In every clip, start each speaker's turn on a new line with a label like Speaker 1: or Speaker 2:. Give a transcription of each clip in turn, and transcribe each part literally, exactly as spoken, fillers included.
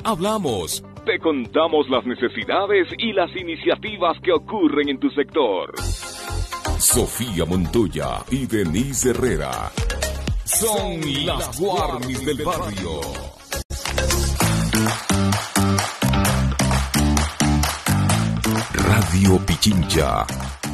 Speaker 1: hablamos, te contamos las necesidades y las iniciativas que ocurren en tu sector. Sofía Montoya y Denise Herrera son las Warmis del barrio. Radio Pichincha.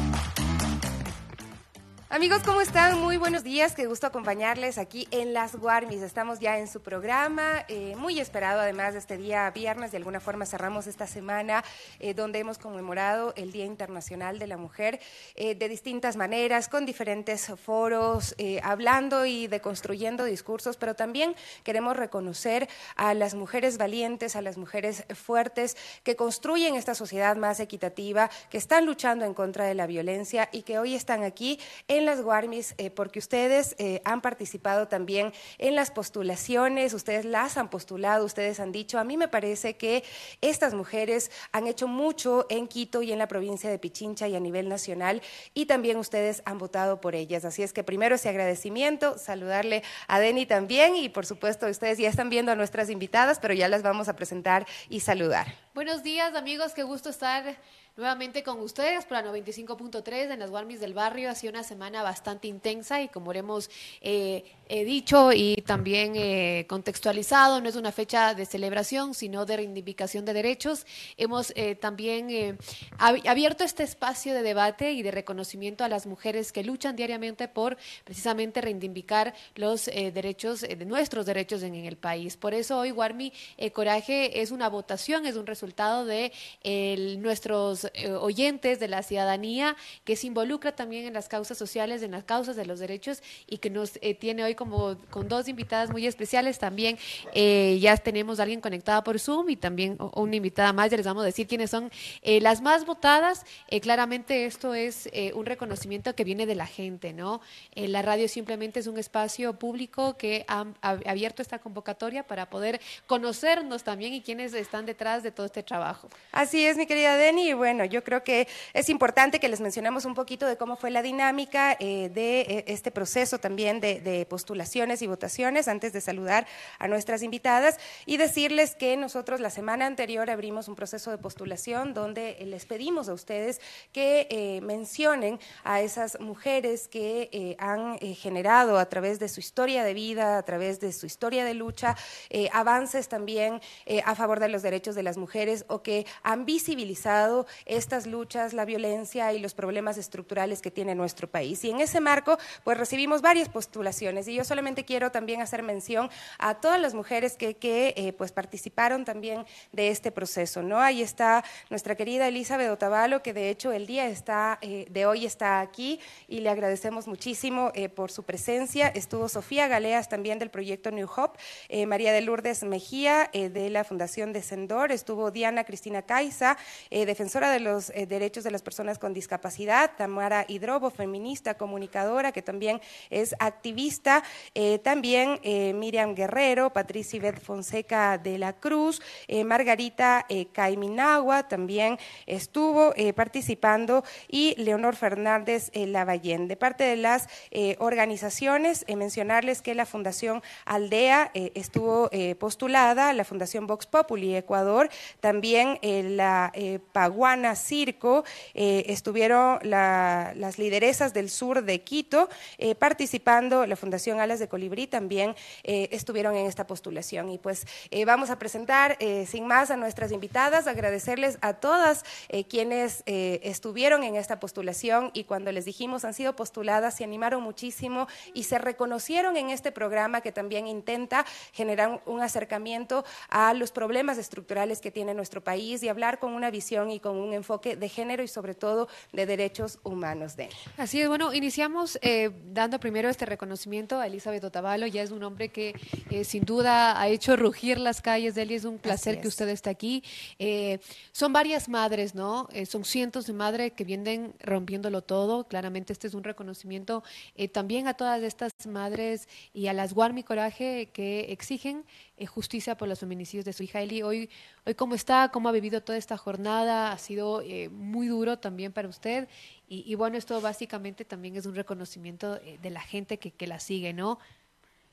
Speaker 2: Amigos, ¿cómo están? Muy buenos días, qué gusto acompañarles aquí en Las Warmis. Estamos ya en su programa, eh, muy esperado además de este día viernes. De alguna forma cerramos esta semana eh, donde hemos conmemorado el Día Internacional de la Mujer eh, de distintas maneras, con diferentes foros, eh, hablando y deconstruyendo discursos, pero también queremos reconocer a las mujeres valientes, a las mujeres fuertes que construyen esta sociedad más equitativa, que están luchando en contra de la violencia y que hoy están aquí en las Warmis, eh, porque ustedes eh, han participado también en las postulaciones, ustedes las han postulado, ustedes han dicho, a mí me parece que estas mujeres han hecho mucho en Quito y en la provincia de Pichincha y a nivel nacional, y también ustedes han votado por ellas. Así es que primero ese agradecimiento, saludarle a Deni también, y por supuesto ustedes ya están viendo a nuestras invitadas, pero ya las vamos a presentar y saludar.
Speaker 3: Buenos días, amigos, qué gusto estar nuevamente con ustedes por la noventa y cinco punto tres en las Warmis del barrio. Ha sido una semana bastante intensa y como hemos eh, he dicho y también eh, contextualizado, no es una fecha de celebración, sino de reivindicación de derechos. Hemos eh, también eh, abierto este espacio de debate y de reconocimiento a las mujeres que luchan diariamente por precisamente reivindicar los eh, derechos, eh, de nuestros derechos en, en el país. Por eso hoy Warmi eh, Coraje es una votación, es un resultado de eh, nuestros Eh, oyentes, de la ciudadanía, que se involucra también en las causas sociales, en las causas de los derechos, y que nos eh, tiene hoy como con dos invitadas muy especiales. También eh, ya tenemos a alguien conectada por Zoom y también o, una invitada más. Ya les vamos a decir quiénes son eh, las más votadas. Eh, claramente esto es eh, un reconocimiento que viene de la gente, ¿no? Eh, la radio simplemente es un espacio público que ha, ha abierto esta convocatoria para poder conocernos también y quiénes están detrás de todo este trabajo.
Speaker 2: Así es, mi querida Deni. Bueno, yo creo que es importante que les mencionemos un poquito de cómo fue la dinámica eh, de eh, este proceso también de, de postulaciones y votaciones, antes de saludar a nuestras invitadas y decirles que nosotros la semana anterior abrimos un proceso de postulación donde eh, les pedimos a ustedes que eh, mencionen a esas mujeres que eh, han eh, generado a través de su historia de vida, a través de su historia de lucha, eh, avances también eh, a favor de los derechos de las mujeres, o que han visibilizado estas luchas, la violencia y los problemas estructurales que tiene nuestro país. Y en ese marco, pues recibimos varias postulaciones, y yo solamente quiero también hacer mención a todas las mujeres que, que eh, pues participaron también de este proceso, ¿no? Ahí está nuestra querida Elizabeth Otavalo, que de hecho el día está, eh, de hoy está aquí, y le agradecemos muchísimo eh, por su presencia. Estuvo Sofía Galeas también del proyecto New Hope, eh, María de Lourdes Mejía eh, de la Fundación Descendor, estuvo Diana Cristina Caiza, eh, defensora de los eh, derechos de las personas con discapacidad, Tamara Hidrobo, feminista, comunicadora, que también es activista, eh, también eh, Miriam Guerrero, Patricia Ivette Fonseca de la Cruz, eh, Margarita eh, Caiminagua también estuvo eh, participando, y Leonor Fernández eh, Lavallén. De parte de las eh, organizaciones, eh, mencionarles que la Fundación Aldea eh, estuvo eh, postulada, la Fundación Vox Populi Ecuador, también eh, la eh, Paguana Circo, eh, estuvieron la, las lideresas del sur de Quito eh, participando, la Fundación Alas de Colibrí también eh, estuvieron en esta postulación. Y pues eh, vamos a presentar eh, sin más a nuestras invitadas, agradecerles a todas eh, quienes eh, estuvieron en esta postulación, y cuando les dijimos han sido postuladas se animaron muchísimo y se reconocieron en este programa que también intenta generar un acercamiento a los problemas estructurales que tiene nuestro país y hablar con una visión y con un enfoque de género y sobre todo de derechos humanos. De
Speaker 3: Así es, bueno, iniciamos eh, dando primero este reconocimiento a Elizabeth Otavalo. Ya es un hombre que eh, sin duda ha hecho rugir las calles de él, y es un placer es. que usted esté aquí. Eh, son varias madres, ¿no? Eh, son cientos de madres que vienen rompiéndolo todo. Claramente este es un reconocimiento eh, también a todas estas madres y a las Warmi Coraje que exigen eh, justicia por los feminicidios de su hija Eli. Hoy, hoy ¿cómo está? ¿Cómo ha vivido toda esta jornada? Ha sido eh, muy duro también para usted, y, y bueno, esto básicamente también es un reconocimiento eh, de la gente que, que la sigue, ¿no?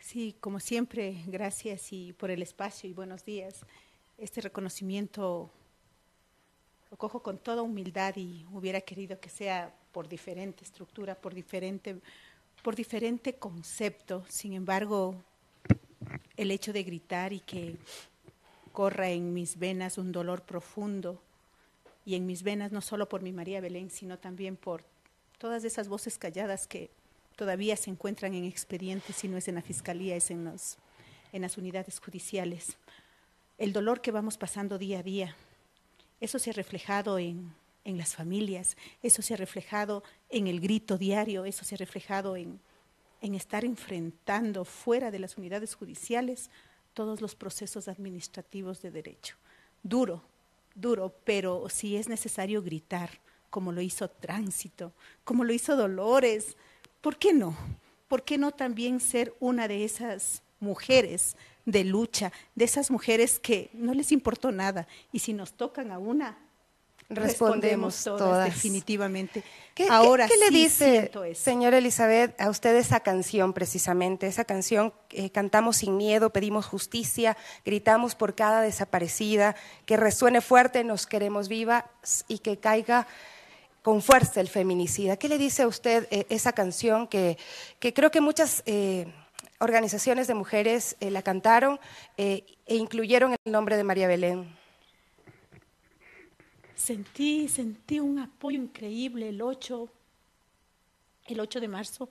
Speaker 4: Sí, como siempre, gracias y por el espacio y buenos días. Este reconocimiento lo cojo con toda humildad y hubiera querido que sea por diferente estructura, por diferente, por diferente concepto. Sin embargo, el hecho de gritar y que corra en mis venas un dolor profundo, y en mis venas no solo por mi María Belén, sino también por todas esas voces calladas que todavía se encuentran en expedientes, si no es en la fiscalía, es en, los, en las unidades judiciales. El dolor que vamos pasando día a día, eso se ha reflejado en, en las familias, eso se ha reflejado en el grito diario, eso se ha reflejado en, en estar enfrentando fuera de las unidades judiciales todos los procesos administrativos de derecho. Duro, duro, pero si es necesario gritar, como lo hizo Tránsito, como lo hizo Dolores, ¿por qué no? ¿Por qué no también ser una de esas mujeres de lucha, de esas mujeres que no les importó nada? Y si nos tocan a una, respondemos, respondemos todas, todas, definitivamente.
Speaker 2: ¿Qué,
Speaker 4: Ahora
Speaker 2: ¿qué, qué
Speaker 4: sí
Speaker 2: le dice,
Speaker 4: siento eso.
Speaker 2: Señora Elizabeth, a usted esa canción precisamente? Esa canción, eh, cantamos sin miedo, pedimos justicia, gritamos por cada desaparecida, que resuene fuerte, nos queremos vivas y que caiga con fuerza el feminicida. ¿Qué le dice a usted eh, esa canción que, que creo que muchas eh, organizaciones de mujeres eh, la cantaron eh, e incluyeron el nombre de María Belén?
Speaker 4: Sentí, sentí un apoyo increíble el ocho, el ocho de marzo.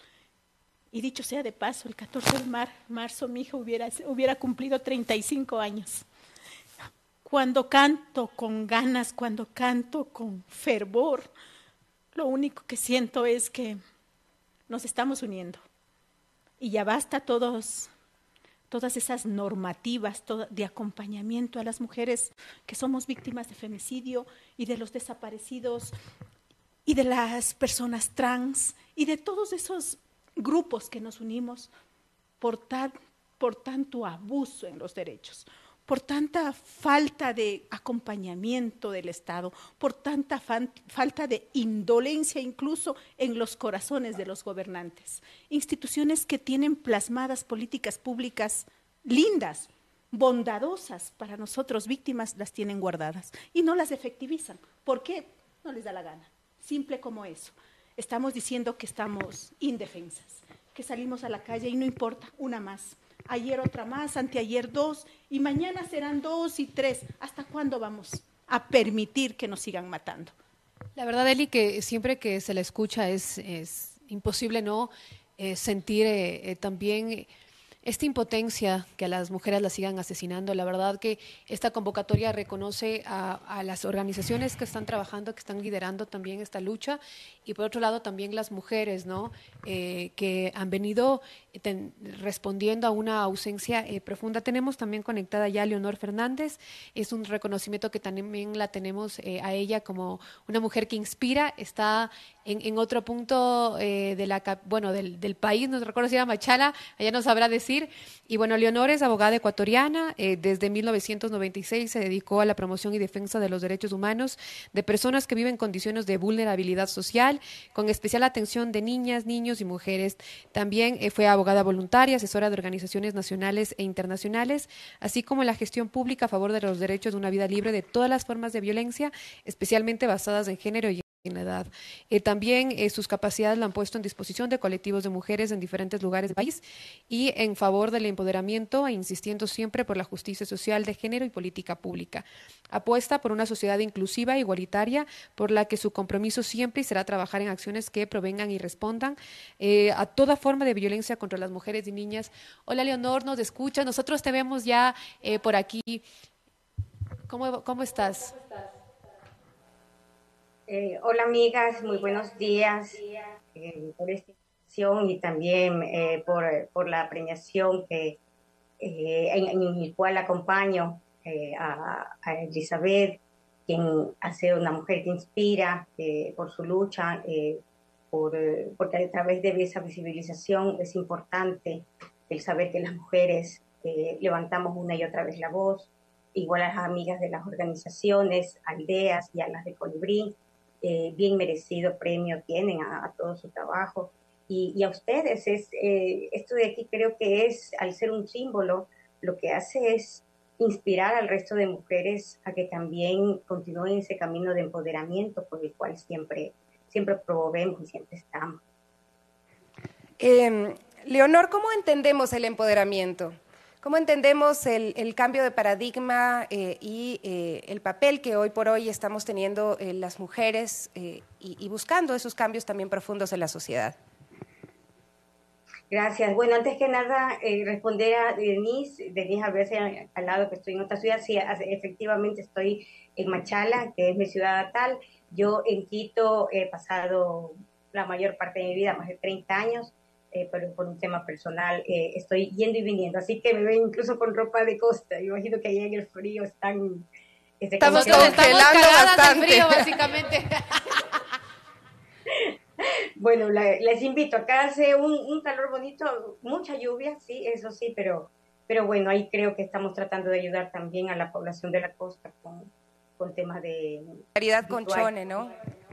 Speaker 4: Y dicho sea de paso, el catorce de mar, marzo mi hija hubiera, hubiera cumplido treinta y cinco años. Cuando canto con ganas, cuando canto con fervor, lo único que siento es que nos estamos uniendo. Y ya basta todos, todas esas normativas de acompañamiento a las mujeres que somos víctimas de femicidio y de los desaparecidos y de las personas trans y de todos esos grupos que nos unimos por, tal, por tanto abuso en los derechos, por tanta falta de acompañamiento del Estado, por tanta fan, falta de indolencia incluso en los corazones de los gobernantes. Instituciones que tienen plasmadas políticas públicas lindas, bondadosas para nosotros víctimas, las tienen guardadas y no las efectivizan. ¿Por qué? No les da la gana. Simple como eso. Estamos diciendo que estamos indefensas, que salimos a la calle y no importa, una más. Ayer otra más, anteayer dos, y mañana serán dos y tres. ¿Hasta cuándo vamos a permitir que nos sigan matando?
Speaker 3: La verdad, Eli, que siempre que se la escucha es, es imposible no eh, sentir eh, eh, también esta impotencia que a las mujeres las sigan asesinando. La verdad que esta convocatoria reconoce a, a las organizaciones que están trabajando, que están liderando también esta lucha, y por otro lado también las mujeres, ¿no? Eh, que han venido ten, respondiendo a una ausencia eh, profunda. Tenemos también conectada ya a Leonor Fernández. Es un reconocimiento que también la tenemos eh, a ella como una mujer que inspira. Está en, en otro punto eh, de la, bueno, del, del país, no recuerdo si era Machala, ella nos sabrá decir. Y bueno, Leonor es abogada ecuatoriana, eh, desde mil novecientos noventa y seis se dedicó a la promoción y defensa de los derechos humanos de personas que viven en condiciones de vulnerabilidad social, con especial atención de niñas, niños y mujeres. También eh, fue abogada voluntaria, asesora de organizaciones nacionales e internacionales, así como en la gestión pública a favor de los derechos de una vida libre de todas las formas de violencia, especialmente basadas en género y en la edad. Eh, también eh, sus capacidades la han puesto en disposición de colectivos de mujeres en diferentes lugares del país y en favor del empoderamiento e insistiendo siempre por la justicia social de género y política pública. Apuesta por una sociedad inclusiva e igualitaria, por la que su compromiso siempre será trabajar en acciones que provengan y respondan eh, a toda forma de violencia contra las mujeres y niñas. Hola, Leonor, nos escucha, nosotros te vemos ya eh, por aquí. ¿Cómo, cómo estás? ¿Cómo estás?
Speaker 5: Eh, hola amigas, muy buenos días eh, por esta invitación y también eh, por, por la premiación que, eh, en, en el cual acompaño eh, a, a Elizabeth, quien ha sido una mujer que inspira eh, por su lucha, eh, por, porque a través de esa visibilización es importante el saber que las mujeres eh, levantamos una y otra vez la voz, igual a las amigas de las organizaciones, aldeas y a las de Colibrí. Eh, bien merecido premio tienen a, a todo su trabajo y, y a ustedes. Es, eh, esto de aquí creo que es, al ser un símbolo, lo que hace es inspirar al resto de mujeres a que también continúen ese camino de empoderamiento por el cual siempre, siempre promovemos y siempre estamos.
Speaker 2: Eh, Leonor, ¿cómo entendemos el empoderamiento? ¿Cómo entendemos el, el cambio de paradigma eh, y eh, el papel que hoy por hoy estamos teniendo eh, las mujeres eh, y, y buscando esos cambios también profundos en la sociedad?
Speaker 5: Gracias. Bueno, antes que nada, eh, responder a Denise, Denise a veces al lado que estoy en otra ciudad, sí, efectivamente estoy en Machala, que es mi ciudad natal. Yo en Quito he pasado la mayor parte de mi vida, más de treinta años, eh, pero por un tema personal eh, estoy yendo y viniendo, así que me ven incluso con ropa de costa. Me imagino que allá en el frío están...
Speaker 2: Estamos congelando bastante.
Speaker 3: Frío, básicamente.
Speaker 5: Bueno, la, les invito, acá hace un, un calor bonito, mucha lluvia, sí, eso sí, pero, pero bueno, ahí creo que estamos tratando de ayudar también a la población de la costa con, con temas de...
Speaker 2: Caridad con Chone, ¿no?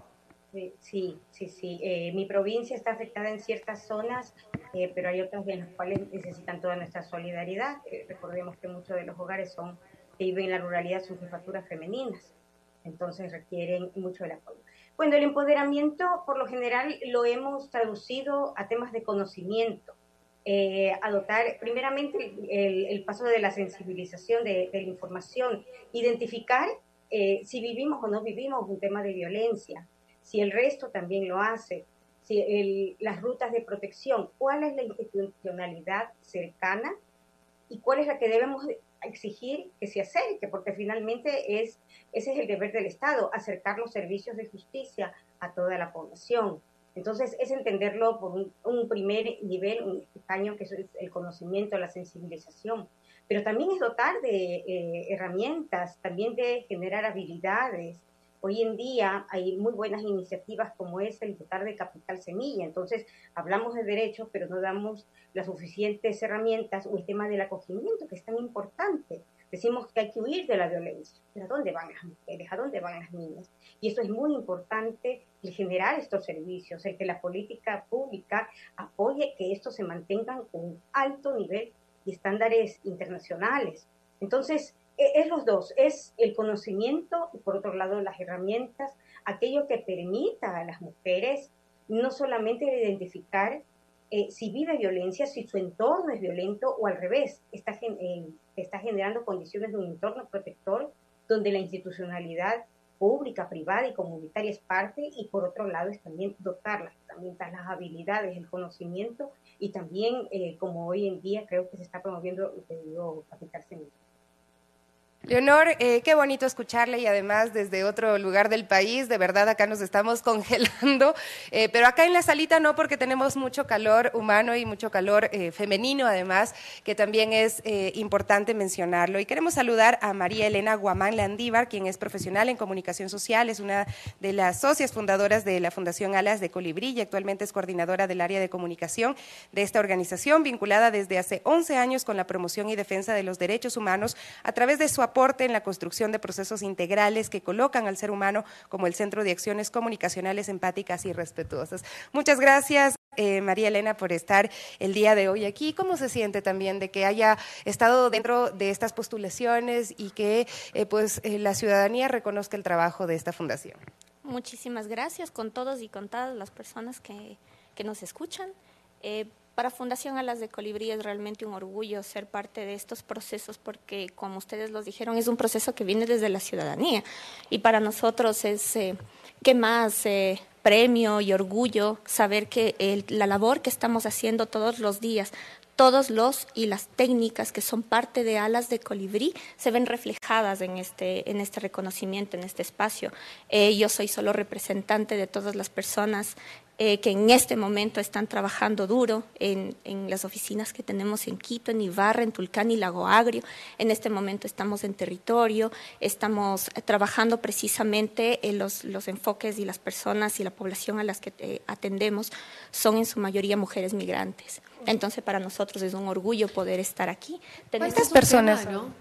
Speaker 5: Sí, sí, sí. Eh, mi provincia está afectada en ciertas zonas, eh, pero hay otras en las cuales necesitan toda nuestra solidaridad. Eh, recordemos que muchos de los hogares son que viven en la ruralidad son jefaturas femeninas, entonces requieren mucho del apoyo. Bueno, el empoderamiento por lo general lo hemos traducido a temas de conocimiento, eh, adoptar primeramente el, el paso de la sensibilización de, de la información, identificar eh, si vivimos o no vivimos un tema de violencia, si el resto también lo hace, si el, las rutas de protección, cuál es la institucionalidad cercana y cuál es la que debemos exigir que se acerque, porque finalmente es, ese es el deber del Estado, acercar los servicios de justicia a toda la población. Entonces, es entenderlo por un, un primer nivel, un escaño que es el conocimiento, la sensibilización, pero también es dotar de eh, herramientas, también de generar habilidades. Hoy en día hay muy buenas iniciativas como es el dotar de capital semilla. Entonces, hablamos de derechos, pero no damos las suficientes herramientas o el tema del acogimiento, que es tan importante. Decimos que hay que huir de la violencia, pero ¿a dónde van las mujeres? ¿A dónde van las niñas? Y eso es muy importante, el generar estos servicios, el que la política pública apoye que estos se mantengan con un alto nivel y estándares internacionales. Entonces, es los dos, es el conocimiento y por otro lado las herramientas, aquello que permita a las mujeres no solamente identificar eh, si vive violencia, si su entorno es violento o al revés, está, eh, está generando condiciones de un entorno protector donde la institucionalidad pública, privada y comunitaria es parte y por otro lado es también dotar las herramientas, las habilidades, el conocimiento y también eh, como hoy en día creo que se está promoviendo lo que digo, capital semilla.
Speaker 2: Leonor, eh, qué bonito escucharle y además desde otro lugar del país, de verdad acá nos estamos congelando, eh, pero acá en la salita no porque tenemos mucho calor humano y mucho calor eh, femenino además, que también es eh, importante mencionarlo. Y queremos saludar a María Elena Guamán Landívar, quien es profesional en comunicación social, es una de las socias fundadoras de la Fundación Alas de Colibrí y actualmente es coordinadora del área de comunicación de esta organización, vinculada desde hace once años con la promoción y defensa de los derechos humanos a través de su aporte en la construcción de procesos integrales que colocan al ser humano como el centro de acciones comunicacionales empáticas y respetuosas. Muchas gracias, eh, María Elena, por estar el día de hoy aquí. ¿Cómo se siente también de que haya estado dentro de estas postulaciones y que eh, pues, eh, la ciudadanía reconozca el trabajo de esta fundación?
Speaker 6: Muchísimas gracias con todos y con todas las personas que, que nos escuchan. Eh, Para Fundación Alas de Colibrí es realmente un orgullo ser parte de estos procesos porque, como ustedes los dijeron, es un proceso que viene desde la ciudadanía y para nosotros es, eh, ¿qué más eh, premio y orgullo saber que el, la labor que estamos haciendo todos los días, todos los y las técnicas que son parte de Alas de Colibrí se ven reflejadas en este, en este reconocimiento, en este espacio. Eh, yo soy solo representante de todas las personas Eh, que en este momento están trabajando duro en, en las oficinas que tenemos en Quito, en Ibarra, en Tulcán y Lago Agrio. En este momento estamos en territorio, estamos trabajando precisamente en los, los enfoques y las personas y la población a las que eh, atendemos son en su mayoría mujeres migrantes. Entonces para nosotros es un orgullo poder estar aquí.
Speaker 2: ¿Cuántas personas?
Speaker 6: ¿no?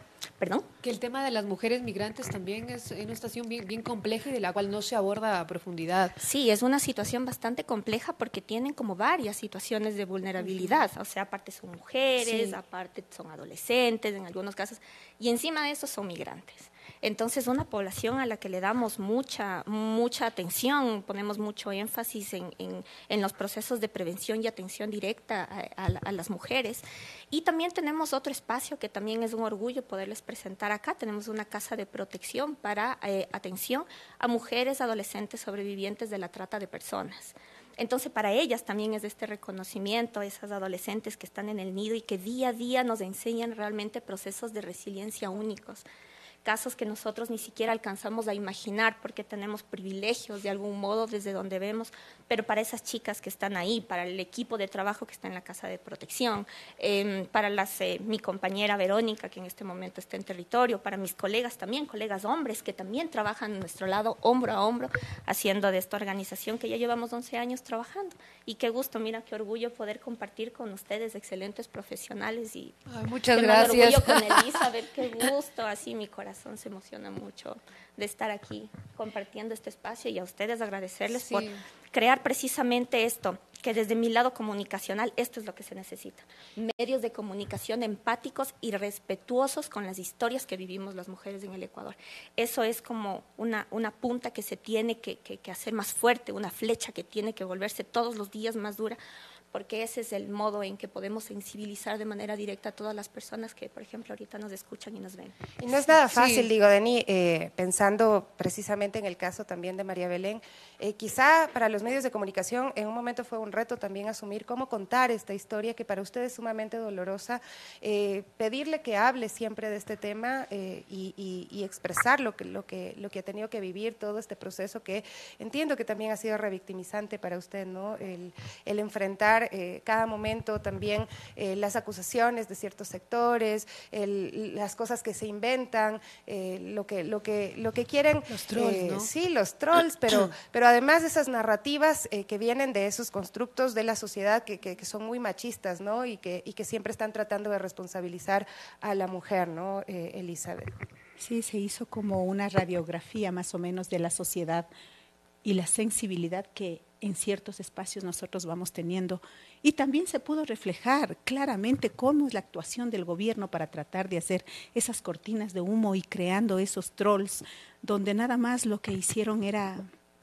Speaker 6: ¿Perdón?
Speaker 3: Que el tema de las mujeres migrantes también es una situación bien, bien compleja y de la cual no se aborda a profundidad.
Speaker 6: Sí, es una situación bastante compleja porque tienen como varias situaciones de vulnerabilidad. Uh-huh. O sea, aparte son mujeres, sí. aparte son adolescentes en algunos casos, y encima de eso son migrantes. Entonces, una población a la que le damos mucha, mucha atención, ponemos mucho énfasis en, en, en los procesos de prevención y atención directa a, a, a las mujeres. Y también tenemos otro espacio que también es un orgullo poderles presentar acá. Tenemos una casa de protección para eh, atención a mujeres adolescentes sobrevivientes de la trata de personas. Entonces, para ellas también es este reconocimiento, esas adolescentes que están en el nido y que día a día nos enseñan realmente procesos de resiliencia únicos. Casos que nosotros ni siquiera alcanzamos a imaginar porque tenemos privilegios de algún modo desde donde vemos, pero para esas chicas que están ahí, para el equipo de trabajo que está en la casa de protección, eh, para las, eh, mi compañera Verónica que en este momento está en territorio, para mis colegas también, colegas hombres que también trabajan a nuestro lado, hombro a hombro, haciendo de esta organización que ya llevamos once años trabajando. Y qué gusto, mira, qué orgullo poder compartir con ustedes, excelentes profesionales. Y
Speaker 3: Ay, muchas gracias.
Speaker 6: Orgullo con Elizabeth, qué gusto, así mi corazón se emociona mucho de estar aquí compartiendo este espacio y a ustedes agradecerles sí. por crear precisamente esto, que desde mi lado comunicacional esto es lo que se necesita. Medios de comunicación empáticos y respetuosos con las historias que vivimos las mujeres en el Ecuador. Eso es como una, una punta que se tiene que, que, que hacer más fuerte, una flecha que tiene que volverse todos los días más dura, porque ese es el modo en que podemos sensibilizar de manera directa a todas las personas que, por ejemplo, ahorita nos escuchan y nos ven.
Speaker 2: Y no es nada fácil,
Speaker 3: sí.
Speaker 2: digo, Deni, eh, pensando precisamente en el caso también de María Belén, eh, quizá para los medios de comunicación en un momento fue un reto también asumir cómo contar esta historia que para usted es sumamente dolorosa, eh, pedirle que hable siempre de este tema eh, y, y, y expresar lo que, lo, que, lo que ha tenido que vivir, todo este proceso que entiendo que también ha sido revictimizante para usted, ¿no? El, el enfrentar Eh, cada momento también eh, las acusaciones de ciertos sectores, el, las cosas que se inventan, eh, lo que lo que lo que quieren,
Speaker 3: los trolls,
Speaker 2: eh,
Speaker 3: ¿no?
Speaker 2: Sí, los trolls, pero pero además de esas narrativas eh, que vienen de esos constructos de la sociedad que, que, que son muy machistas, ¿no? Y que y que siempre están tratando de responsabilizar a la mujer, ¿no? Eh, Elizabeth.
Speaker 4: Sí, se hizo como una radiografía más o menos de la sociedad y la sensibilidad que en ciertos espacios nosotros vamos teniendo. Y también se pudo reflejar claramente cómo es la actuación del gobierno para tratar de hacer esas cortinas de humo y creando esos trolls, donde nada más lo que hicieron era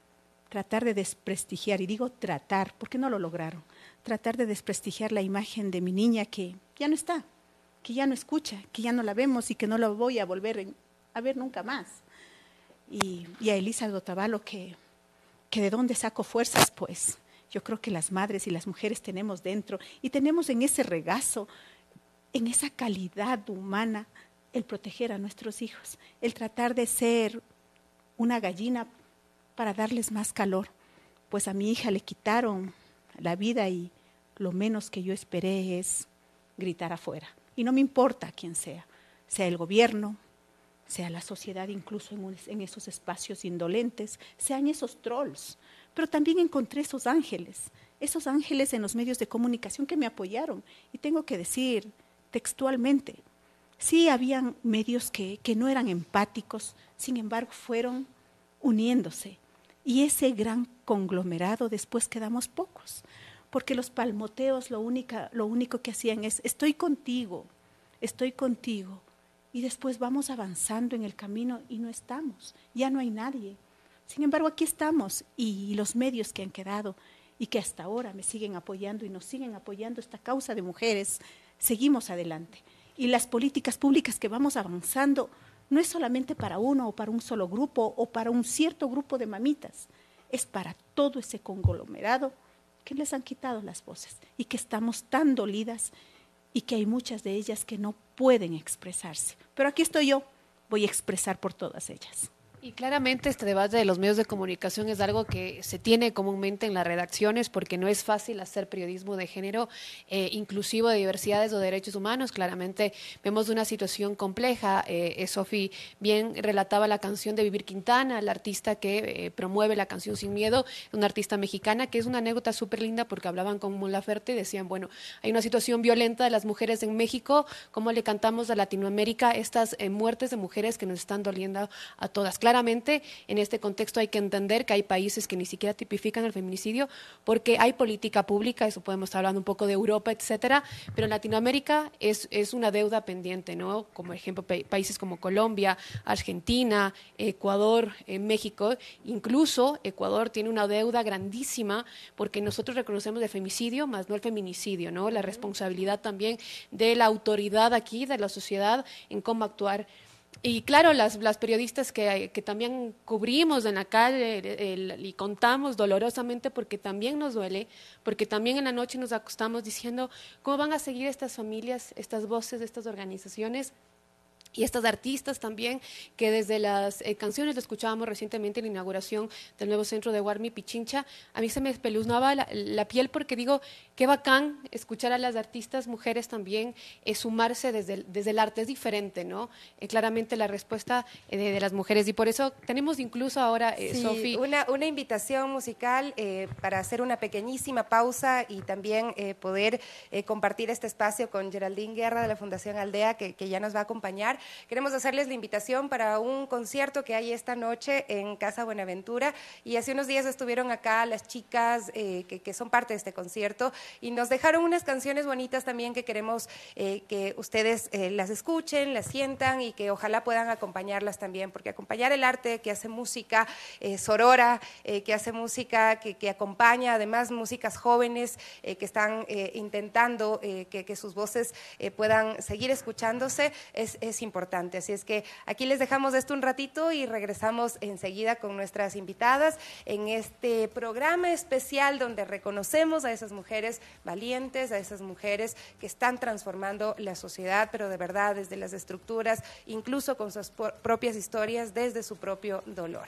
Speaker 4: tratar de desprestigiar, y digo tratar, porque no lo lograron, tratar de desprestigiar la imagen de mi niña que ya no está, que ya no escucha, que ya no la vemos y que no la voy a volver a ver nunca más. Y, y a Elizabeth Otavalo que... que de dónde saco fuerzas, pues yo creo que las madres y las mujeres tenemos dentro y tenemos en ese regazo, en esa calidad humana, el proteger a nuestros hijos, el tratar de ser una gallina para darles más calor. Pues a mi hija le quitaron la vida y lo menos que yo esperé es gritar afuera. Y no me importa quién sea, sea el gobierno, sea la sociedad, incluso en, un, en esos espacios indolentes, sean esos trolls. Pero también encontré esos ángeles, esos ángeles en los medios de comunicación que me apoyaron. Y tengo que decir textualmente, sí habían medios que, que no eran empáticos, sin embargo fueron uniéndose. Y ese gran conglomerado después quedamos pocos, porque los palmoteos lo, única, lo único que hacían es, estoy contigo, estoy contigo. Y después vamos avanzando en el camino y no estamos, ya no hay nadie. Sin embargo, aquí estamos y los medios que han quedado y que hasta ahora me siguen apoyando y nos siguen apoyando esta causa de mujeres, seguimos adelante. Y las políticas públicas que vamos avanzando no es solamente para uno o para un solo grupo o para un cierto grupo de mamitas, es para todo ese conglomerado que les han quitado las voces y que estamos tan dolidas y que hay muchas de ellas que no pueden expresarse. Pero aquí estoy yo, voy a expresar por todas ellas.
Speaker 3: Y claramente este debate de los medios de comunicación es algo que se tiene comúnmente en las redacciones porque no es fácil hacer periodismo de género eh, inclusivo de diversidades o derechos humanos. Claramente vemos una situación compleja. Eh, Sofi bien relataba la canción de Vivir Quintana, la artista que eh, promueve la canción Sin Miedo, una artista mexicana, que es una anécdota súper linda porque hablaban con Mon Laferte y decían, bueno, hay una situación violenta de las mujeres en México, ¿cómo le cantamos a Latinoamérica estas eh, muertes de mujeres que nos están doliendo a todas? Claramente, en este contexto hay que entender que hay países que ni siquiera tipifican el feminicidio porque hay política pública, eso podemos estar hablando un poco de Europa, etcétera, pero en Latinoamérica es, es una deuda pendiente, ¿no? Como ejemplo, pa países como Colombia, Argentina, Ecuador, eh, México, incluso Ecuador tiene una deuda grandísima porque nosotros reconocemos el femicidio, más no el feminicidio, ¿no? La responsabilidad también de la autoridad aquí, de la sociedad, en cómo actuar. Y claro, las, las periodistas que, que también cubrimos en la calle el, el, y contamos dolorosamente porque también nos duele, porque también en la noche nos acostamos diciendo cómo van a seguir estas familias, estas voces de estas organizaciones y estas artistas también, que desde las eh, canciones que escuchábamos recientemente en la inauguración del nuevo centro de Guarmi Pichincha, a mí se me espeluznaba la, la piel porque digo, qué bacán escuchar a las artistas mujeres también eh, sumarse desde el, desde el arte, es diferente, ¿no? Eh, claramente la respuesta eh, de, de las mujeres, y por eso tenemos incluso ahora, eh,
Speaker 2: sí,
Speaker 3: Sofi,
Speaker 2: una, una invitación musical eh, para hacer una pequeñísima pausa y también eh, poder eh, compartir este espacio con Geraldine Guerra de la Fundación Aldea, que, que ya nos va a acompañar. Queremos hacerles la invitación para un concierto que hay esta noche en Casa Buenaventura, y hace unos días estuvieron acá las chicas eh, que, que son parte de este concierto y nos dejaron unas canciones bonitas también que queremos eh, que ustedes eh, las escuchen, las sientan y que ojalá puedan acompañarlas también, porque acompañar el arte que hace música eh, sorora, eh, que hace música que, que acompaña además músicas jóvenes eh, que están eh, intentando eh, que, que sus voces eh, puedan seguir escuchándose, es, es importante. Importante. Así es que aquí les dejamos esto un ratito y regresamos enseguida con nuestras invitadas en este programa especial donde reconocemos a esas mujeres valientes, a esas mujeres que están transformando la sociedad, pero de verdad desde las estructuras, incluso con sus propias historias, desde su propio dolor.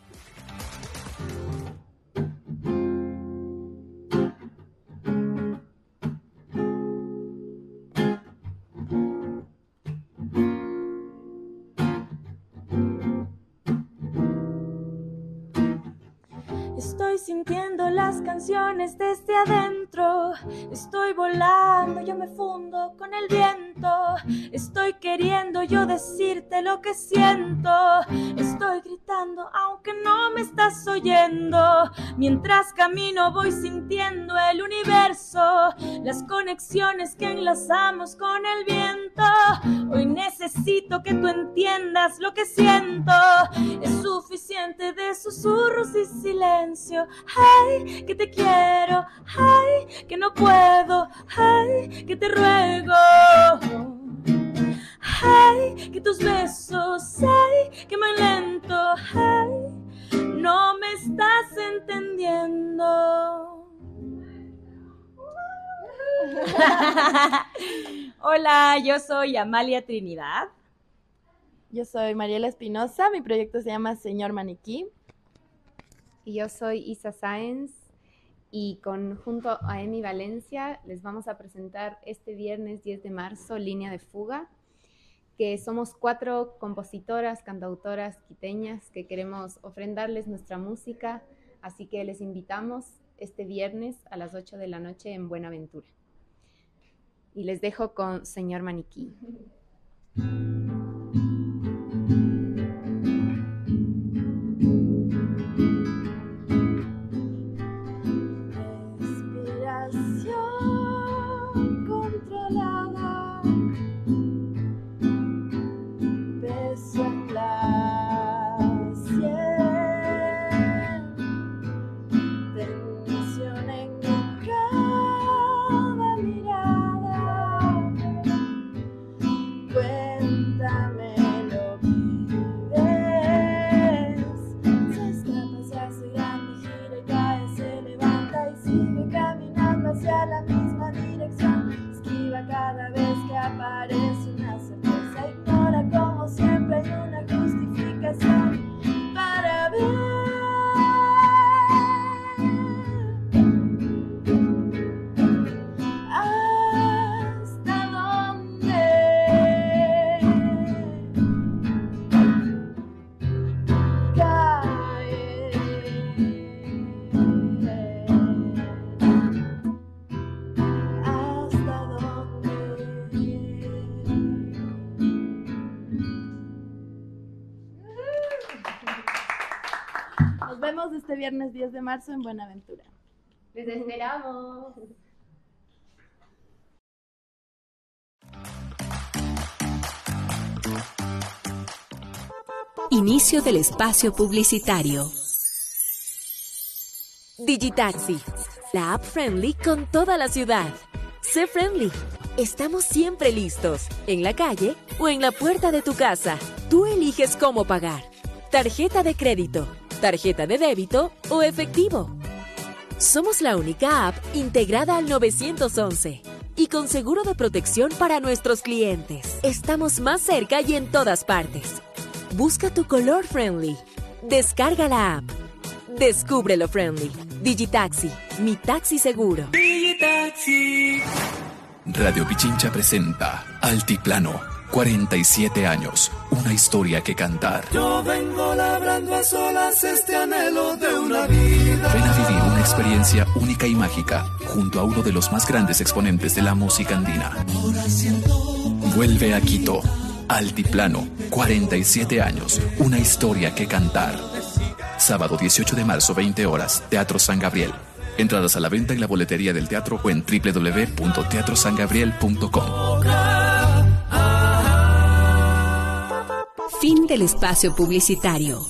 Speaker 7: Estoy sintiendo las canciones desde adentro, estoy volando, yo me fundo con el viento, estoy queriendo yo decirte lo que siento, estoy gritando aunque no me estás oyendo, mientras camino voy sintiendo el universo, las conexiones que enlazamos con el viento, hoy necesito que tú entiendas lo que siento, es suficiente de susurros y silencio. Ay, que te quiero, ay, que no puedo, ay, que te ruego, ay, que tus besos, ay, que me lento, ay, no me estás entendiendo.
Speaker 8: Hola, yo soy Amalia Trinidad. Yo soy Mariela Espinosa, mi proyecto se llama Señor Maniquí.
Speaker 9: Y yo soy Isa Sáenz y con, junto a Emi Valencia les vamos a presentar este viernes diez de marzo Línea de Fuga, que somos cuatro compositoras, cantautoras quiteñas que queremos ofrendarles nuestra música, así que les invitamos este viernes a las ocho de la noche en Buenaventura. Y les dejo con Señor Maniquí.
Speaker 7: Cada vez que aparece una certeza, ignora como siempre hay una justificación.
Speaker 8: Nos vemos este viernes diez de marzo en Buenaventura.
Speaker 9: Les esperamos.
Speaker 10: Inicio del espacio publicitario. Digitaxi, la app friendly con toda la ciudad. Sé friendly. Estamos siempre listos, en la calle o en la puerta de tu casa. Tú eliges cómo pagar. Tarjeta de crédito, tarjeta de débito o efectivo. Somos la única app integrada al nueve once y con seguro de protección para nuestros clientes. Estamos más cerca y en todas partes. Busca tu color friendly. Descarga la app. Descúbrelo friendly. Digitaxi, mi taxi seguro.
Speaker 11: Digitaxi. Radio Pichincha presenta Altiplano, cuarenta y siete años, una historia que cantar.
Speaker 12: Yo vengo labrando a solas este anhelo de una vida.
Speaker 11: Ven a vivir una experiencia única y mágica junto a uno de los más grandes exponentes de la música andina. Vuelve a Quito. Altiplano, cuarenta y siete años, una historia que cantar. Sábado dieciocho de marzo, veinte horas, Teatro San Gabriel. Entradas a la venta en la boletería del teatro o en doble u doble u doble u punto teatro san gabriel punto com.
Speaker 10: Fin del espacio publicitario.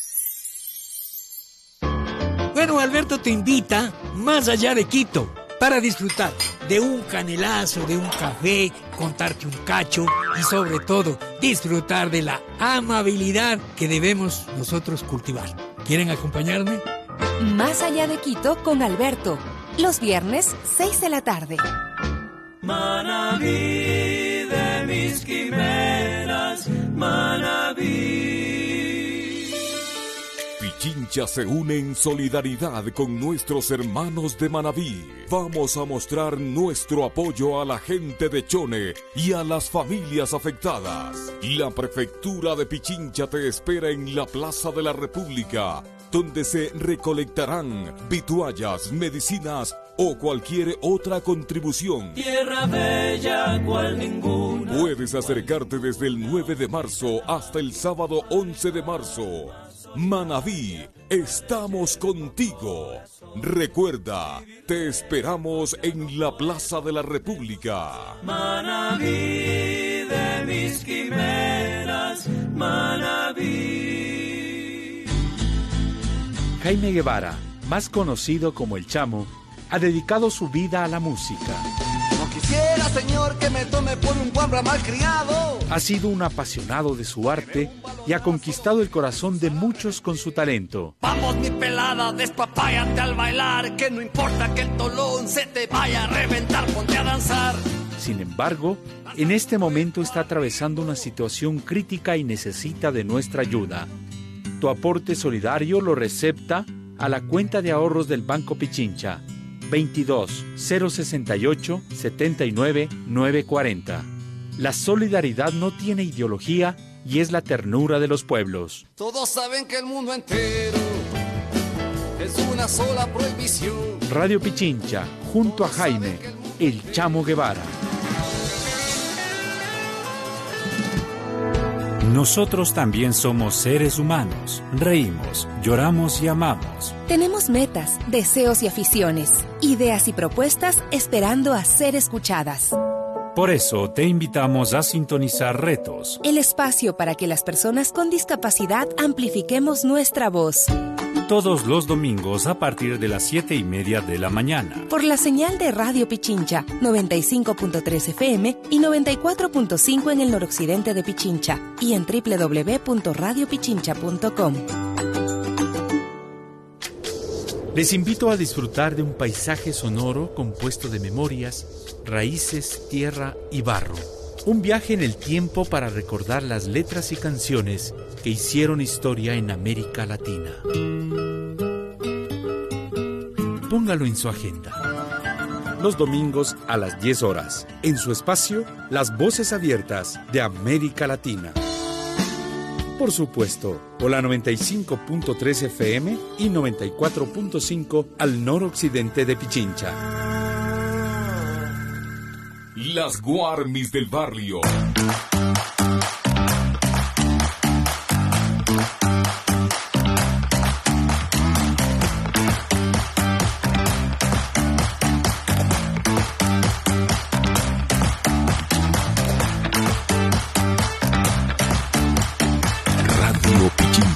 Speaker 13: Bueno, Alberto te invita más allá de Quito para disfrutar de un canelazo, de un café, contarte un cacho y sobre todo disfrutar de la amabilidad que debemos nosotros cultivar. ¿Quieren acompañarme?
Speaker 10: Más allá de Quito con Alberto. Los viernes, seis de la tarde.
Speaker 12: Manabí de mis quimeras, Manabí.
Speaker 1: Pichincha se une en solidaridad con nuestros hermanos de Manabí. Vamos a mostrar nuestro apoyo a la gente de Chone y a las familias afectadas. La prefectura de Pichincha te espera en la Plaza de la República, donde se recolectarán vituallas, medicinas o cualquier otra contribución.
Speaker 12: Tierra bella cual ninguna.
Speaker 1: Puedes acercarte desde el nueve de marzo hasta el sábado once de marzo. Manabí, estamos contigo. Recuerda, te esperamos en la Plaza de la República.
Speaker 12: Manabí de mis quimeras, Manabí.
Speaker 14: Jaime Guevara, más conocido como El Chamo, ha dedicado su vida a la música.
Speaker 15: No quisiera, señor, que me tome por un guambra malcriado.
Speaker 14: Ha sido un apasionado de su arte y ha conquistado el corazón de muchos con su talento.
Speaker 15: Vamos, mi pelada, despapáyate al bailar, que no importa que el tolón se te vaya a reventar, ponte a danzar.
Speaker 14: Sin embargo, en este momento está atravesando una situación crítica y necesita de nuestra ayuda. Tu aporte solidario lo recepta a la cuenta de ahorros del Banco Pichincha, veintidós cero sesenta y ocho setenta y nueve novecientos cuarenta. La solidaridad no tiene ideología y es la ternura de los pueblos.
Speaker 15: Todos saben que el mundo entero es una sola prohibición.
Speaker 14: Radio Pichincha, junto a Jaime, El Chamo Guevara.
Speaker 16: Nosotros también somos seres humanos. Reímos, lloramos y amamos.
Speaker 10: Tenemos metas, deseos y aficiones, ideas y propuestas esperando a ser escuchadas.
Speaker 16: Por eso te invitamos a sintonizar Retos,
Speaker 10: el espacio para que las personas con discapacidad amplifiquemos nuestra voz.
Speaker 16: Todos los domingos a partir de las siete y media de la mañana.
Speaker 10: Por la señal de Radio Pichincha, noventa y cinco punto tres F M y noventa y cuatro punto cinco en el noroccidente de Pichincha y en doble u doble u doble u punto radio pichincha punto com.
Speaker 14: Les invito a disfrutar de un paisaje sonoro compuesto de memorias, raíces, tierra y barro. Un viaje en el tiempo para recordar las letras y canciones que hicieron historia en América Latina. Póngalo en su agenda. Los domingos a las diez horas, en su espacio, Las Voces Abiertas de América Latina. Por supuesto, por la noventa y cinco punto tres F M y noventa y cuatro punto cinco al noroccidente de Pichincha.
Speaker 1: Las Guarmis del Barrio.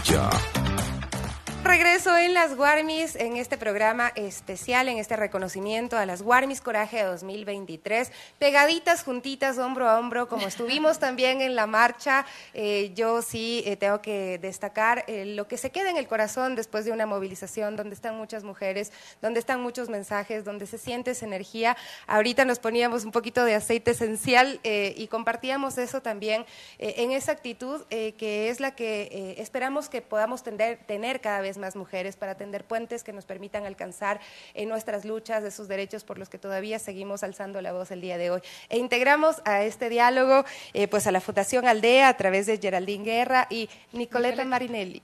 Speaker 1: Montoya.
Speaker 2: Regreso en las Guarmis, en este programa especial, en este reconocimiento a las Guarmis Coraje dos mil veintitrés, pegaditas, juntitas, hombro a hombro, como estuvimos también en la marcha. Eh, yo sí eh, tengo que destacar eh, lo que se queda en el corazón después de una movilización, donde están muchas mujeres, donde están muchos mensajes, donde se siente esa energía. Ahorita nos poníamos un poquito de aceite esencial eh, y compartíamos eso también eh, en esa actitud eh, que es la que eh, esperamos que podamos tender, tener cada vez más mujeres para tender puentes que nos permitan alcanzar en nuestras luchas de esos derechos por los que todavía seguimos alzando la voz el día de hoy. E integramos a este diálogo eh, pues a la Fundación Aldea a través de Geraldine Guerra y Nicoleta Marinelli.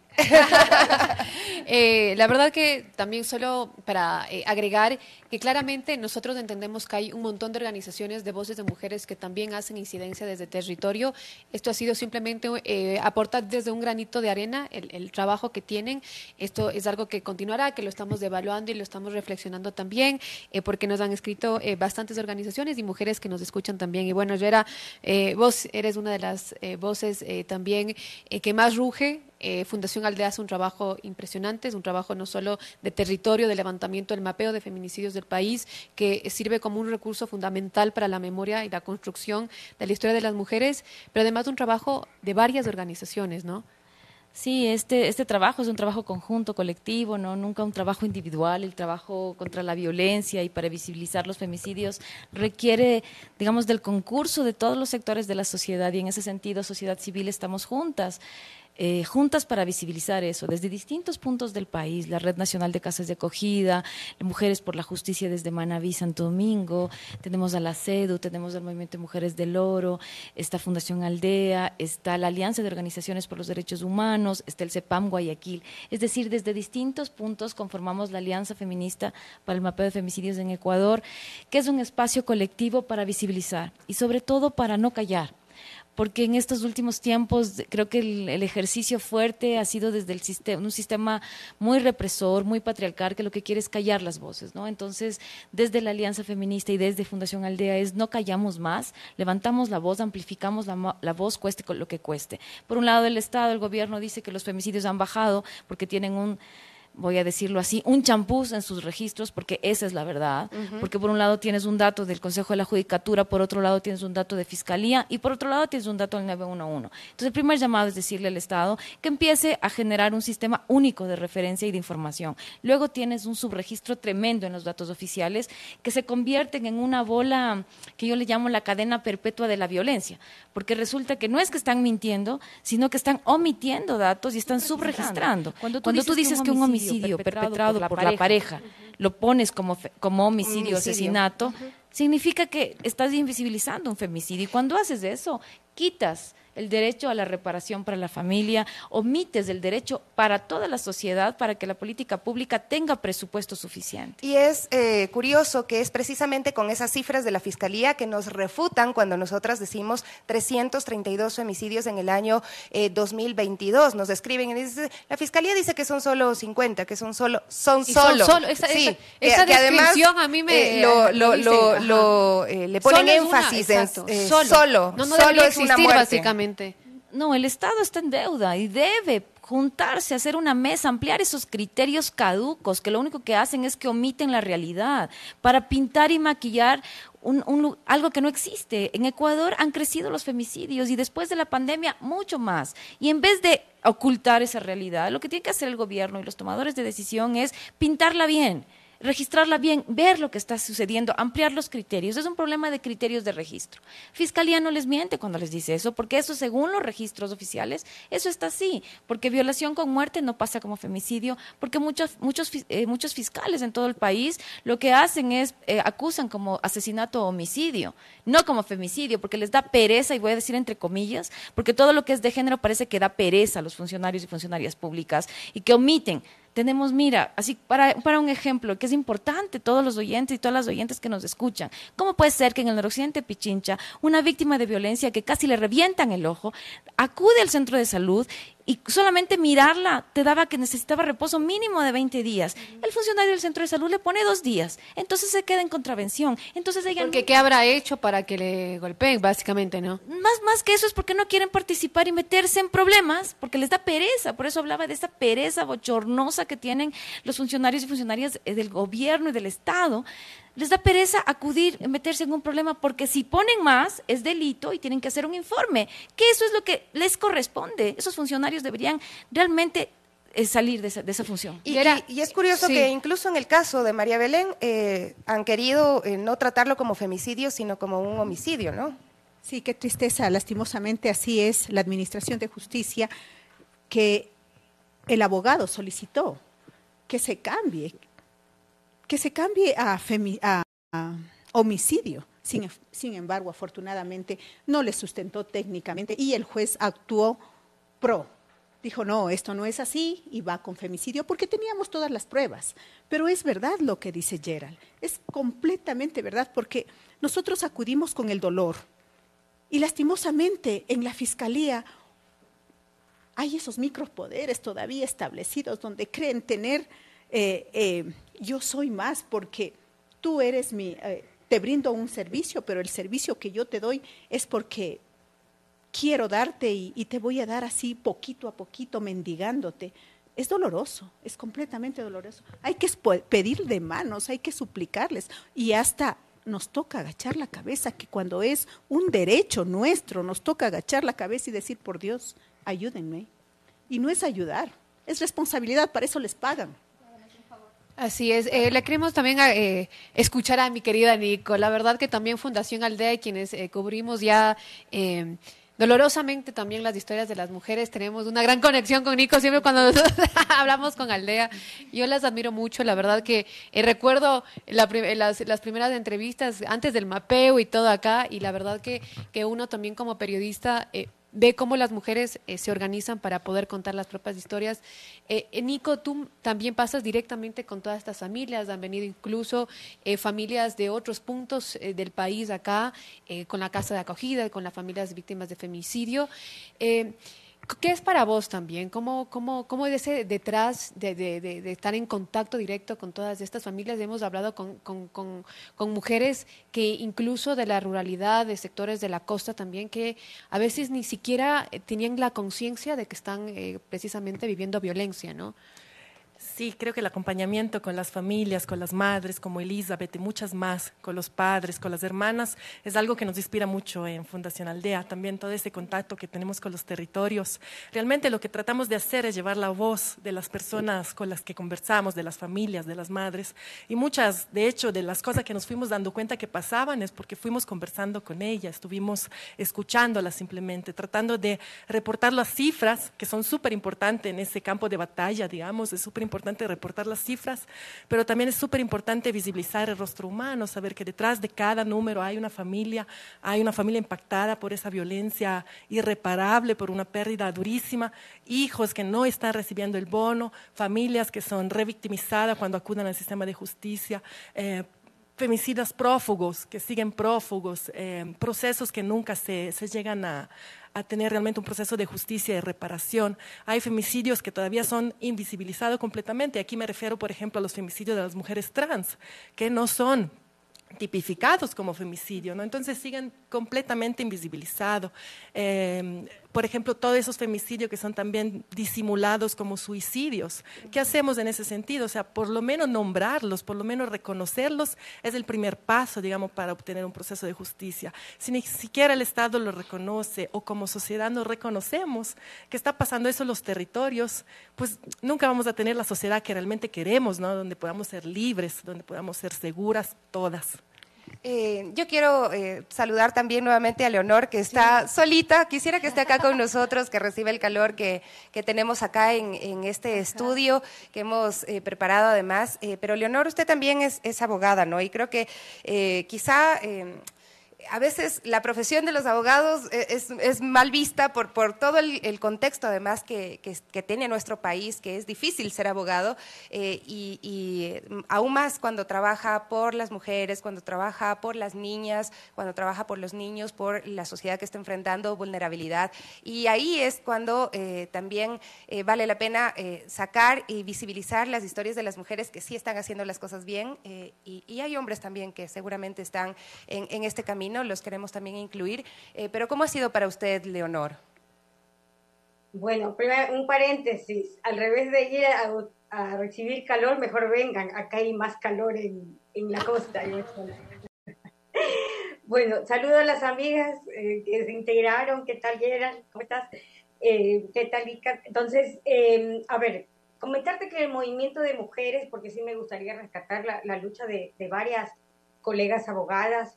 Speaker 3: eh, la verdad que también solo para eh, agregar que claramente nosotros entendemos que hay un montón de organizaciones de voces de mujeres que también hacen incidencia desde territorio. Esto ha sido simplemente eh, aportar desde un granito de arena el, el trabajo que tienen. Esto es algo que continuará, que lo estamos evaluando y lo estamos reflexionando también, eh, porque nos han escrito eh, bastantes organizaciones y mujeres que nos escuchan también. Y bueno, Yera, eh, vos eres una de las eh, voces eh, también eh, que más ruge. Eh, Fundación Aldea hace un trabajo impresionante, es un trabajo no solo de territorio, de levantamiento del mapeo de feminicidios del país, que sirve como un recurso fundamental para la memoria y la construcción de la historia de las mujeres, pero además un trabajo de varias organizaciones, ¿no?
Speaker 17: Sí, este, este trabajo es un trabajo conjunto, colectivo, no nunca un trabajo individual. El trabajo contra la violencia y para visibilizar los femicidios requiere, digamos, del concurso de todos los sectores de la sociedad, y en ese sentido, sociedad civil, estamos juntas. Eh, juntas para visibilizar eso, desde distintos puntos del país, la Red Nacional de Casas de Acogida, Mujeres por la Justicia desde Manabí, Santo Domingo, tenemos a la CEDU, tenemos al Movimiento de Mujeres del Oro, está Fundación Aldea, está la Alianza de Organizaciones por los Derechos Humanos, está el CEPAM Guayaquil, es decir, desde distintos puntos conformamos la Alianza Feminista para el Mapeo de Femicidios en Ecuador, que es un espacio colectivo para visibilizar y sobre todo para no callar. Porque en estos últimos tiempos creo que el, el ejercicio fuerte ha sido desde el sistema, un sistema muy represor, muy patriarcal, que lo que quiere es callar las voces, ¿no? Entonces, desde la Alianza Feminista y desde Fundación Aldea es no callamos más, levantamos la voz, amplificamos la, la voz, cueste lo que cueste. Por un lado, el Estado, el gobierno dice que los femicidios han bajado porque tienen un... voy a decirlo así, un champús en sus registros, porque esa es la verdad, uh-huh. Porque por un lado tienes un dato del Consejo de la Judicatura, por otro lado tienes un dato de Fiscalía y por otro lado tienes un dato del nueve uno uno. Entonces el primer llamado es decirle al Estado que empiece a generar un sistema único de referencia y de información. Luego tienes un subregistro tremendo en los datos oficiales que se convierten en una bola que yo le llamo la cadena perpetua de la violencia, porque resulta que no es que están mintiendo, sino que están omitiendo datos y están subregistrando. Cuando tú, Cuando tú dices que un homicidio homicidio perpetrado, perpetrado por, la, por pareja. la pareja, uh-huh. Lo pones como, como homicidio, homicidio. asesinato, uh-huh. Significa que estás invisibilizando un femicidio. Y cuando haces eso, quitas el derecho a la reparación para la familia, omites el derecho para toda la sociedad para que la política pública tenga presupuesto suficiente.
Speaker 2: Y es eh, curioso que es precisamente con esas cifras de la Fiscalía que nos refutan cuando nosotras decimos trescientos treinta y dos femicidios en el año eh, dos mil veintidós. Nos escriben y dicen, la Fiscalía dice que son solo cincuenta, que son solo, son
Speaker 3: y
Speaker 2: solo.
Speaker 3: Son solo. Esa,
Speaker 2: sí,
Speaker 3: esa, esa
Speaker 2: que
Speaker 3: descripción
Speaker 2: además,
Speaker 3: a mí me…
Speaker 2: Eh, lo, lo, lo, lo, eh, le ponen solo énfasis
Speaker 3: una,
Speaker 2: en eh, solo. Solo,
Speaker 3: no, no
Speaker 2: solo es una muerte.
Speaker 3: Básicamente.
Speaker 17: No, el Estado está en deuda y debe juntarse, hacer una mesa, ampliar esos criterios caducos que lo único que hacen es que omiten la realidad para pintar y maquillar un, un, algo que no existe. En Ecuador han crecido los femicidios y después de la pandemia mucho más. Y en vez de ocultar esa realidad, lo que tiene que hacer el gobierno y los tomadores de decisión es pintarla bien, registrarla bien, ver lo que está sucediendo, ampliar los criterios. Es un problema de criterios de registro. Fiscalía no les miente cuando les dice eso, porque eso, según los registros oficiales, eso está así, porque violación con muerte no pasa como femicidio, porque muchos, muchos, eh, muchos fiscales en todo el país lo que hacen es, eh, acusan como asesinato o homicidio, no como femicidio, porque les da pereza, y voy a decir entre comillas, porque todo lo que es de género parece que da pereza a los funcionarios y funcionarias públicas, y que omiten. Tenemos, mira, así para, para un ejemplo, que es importante, todos los oyentes y todas las oyentes que nos escuchan, ¿cómo puede ser que en el noroccidente de Pichincha, una víctima de violencia que casi le revientan el ojo, acude al centro de salud, y solamente mirarla te daba que necesitaba reposo mínimo de veinte días. El funcionario del centro de salud le pone dos días, entonces se queda en contravención. Entonces ella
Speaker 3: porque
Speaker 17: no...
Speaker 3: ¿qué habrá hecho para que le golpeen, básicamente, no?
Speaker 17: Más, más que eso es porque no quieren participar y meterse en problemas, porque les da pereza. Por eso hablaba de esa pereza bochornosa que tienen los funcionarios y funcionarias del gobierno y del Estado. Les da pereza acudir, meterse en un problema, porque si ponen más, es delito y tienen que hacer un informe, que eso es lo que les corresponde. Esos funcionarios deberían realmente eh, salir de esa, de esa función.
Speaker 2: Y, y, y es curioso sí. que incluso en el caso de María Belén eh, han querido eh, no tratarlo como femicidio, sino como un homicidio, ¿no?
Speaker 18: Sí, qué tristeza, lastimosamente así es la Administración de Justicia, que el abogado solicitó que se cambie, que se cambie a, femi, a, a homicidio. Sin, sin embargo, afortunadamente, no le sustentó técnicamente y el juez actuó pro. Dijo, no, esto no es así y va con femicidio porque teníamos todas las pruebas. Pero es verdad lo que dice Gerald, es completamente verdad porque nosotros acudimos con el dolor y lastimosamente en la Fiscalía hay esos micropoderes todavía establecidos donde creen tener... Eh, eh, yo soy más porque tú eres mi, eh, te brindo un servicio, pero el servicio que yo te doy es porque quiero darte y, y te voy a dar así poquito a poquito, mendigándote. Es doloroso, es completamente doloroso. Hay que pedir de manos, hay que suplicarles y hasta nos toca agachar la cabeza, que cuando es un derecho nuestro, nos toca agachar la cabeza y decir, por Dios, ayúdenme. Y no es ayudar, es responsabilidad, para eso les pagan.
Speaker 3: Así es, eh, le queremos también eh, escuchar a mi querida Nico. La verdad que también Fundación Aldea y quienes eh, cubrimos ya eh, dolorosamente también las historias de las mujeres, tenemos una gran conexión con Nico siempre cuando nosotros hablamos con Aldea. Yo las admiro mucho, la verdad que eh, recuerdo la, las, las primeras entrevistas antes del mapeo y todo acá, y la verdad que, que uno también como periodista... Eh, ve cómo las mujeres eh, se organizan para poder contar las propias historias. Eh, Nico, tú también pasas directamente con todas estas familias, han venido incluso eh, familias de otros puntos eh, del país acá, eh, con la casa de acogida, con las familias víctimas de femicidio. Eh, ¿Qué es para vos también? ¿Cómo, cómo, cómo es ese detrás de, de, de, de estar en contacto directo con todas estas familias? Hemos hablado con, con, con, con mujeres que incluso de la ruralidad, de sectores de la costa también, que a veces ni siquiera tenían la conciencia de que están eh, precisamente viviendo violencia, ¿no?
Speaker 19: Sí, creo que el acompañamiento con las familias, con las madres como Elizabeth y muchas más, con los padres, con las hermanas, es algo que nos inspira mucho en Fundación Aldea. También todo ese contacto que tenemos con los territorios. Realmente lo que tratamos de hacer es llevar la voz de las personas con las que conversamos, de las familias, de las madres. Y muchas, de hecho, de las cosas que nos fuimos dando cuenta que pasaban es porque fuimos conversando con ellas, estuvimos escuchándolas simplemente, tratando de reportar las cifras, que son súper importantes en ese campo de batalla, digamos, es súper importante reportar las cifras, pero también es súper importante visibilizar el rostro humano, saber que detrás de cada número hay una familia, hay una familia impactada por esa violencia irreparable, por una pérdida durísima, hijos que no están recibiendo el bono, familias que son revictimizadas cuando acuden al sistema de justicia, eh, femicidas prófugos que siguen prófugos, eh, procesos que nunca se, se llegan a a tener realmente un proceso de justicia y reparación. Hay femicidios que todavía son invisibilizados completamente. Aquí me refiero, por ejemplo, a los femicidios de las mujeres trans, que no son tipificados como femicidio, ¿no? Entonces siguen completamente invisibilizados. Eh, por ejemplo, todos esos femicidios que son también disimulados como suicidios. ¿Qué hacemos en ese sentido? O sea, por lo menos nombrarlos, por lo menos reconocerlos, es el primer paso, digamos, para obtener un proceso de justicia. Si ni siquiera el Estado lo reconoce o como sociedad no reconocemos que está pasando eso en los territorios, pues nunca vamos a tener la sociedad que realmente queremos, ¿no? Donde podamos ser libres, donde podamos ser seguras todas.
Speaker 2: Eh, yo quiero eh, saludar también nuevamente a Leonor, que está sí. solita. Quisiera que esté acá con nosotros, que reciba el calor que, que tenemos acá en, en este Ajá. estudio que hemos eh, preparado además. Eh, pero Leonor, usted también es, es abogada, ¿no? Y creo que eh, quizá... Eh, a veces la profesión de los abogados es, es mal vista por, por todo el, el contexto además que, que, que tiene nuestro país, que es difícil ser abogado eh, y, y aún más cuando trabaja por las mujeres, cuando trabaja por las niñas, cuando trabaja por los niños, por la sociedad que está enfrentando vulnerabilidad. Y ahí es cuando eh, también eh, vale la pena eh, sacar y visibilizar las historias de las mujeres que sí están haciendo las cosas bien eh, y, y hay hombres también que seguramente están en, en este camino, los queremos también incluir. Eh, pero ¿cómo ha sido para usted, Leonor?
Speaker 5: Bueno, primero un paréntesis, al revés de ir a, a recibir calor, mejor vengan, acá hay más calor en, en la costa. Bueno, saludo a las amigas eh, que se integraron, ¿qué tal Gerald? ¿Cómo estás? Eh, ¿Qué tal Ica? Entonces, eh, a ver, comentarte que el movimiento de mujeres, porque sí me gustaría rescatar la, la lucha de, de varias colegas abogadas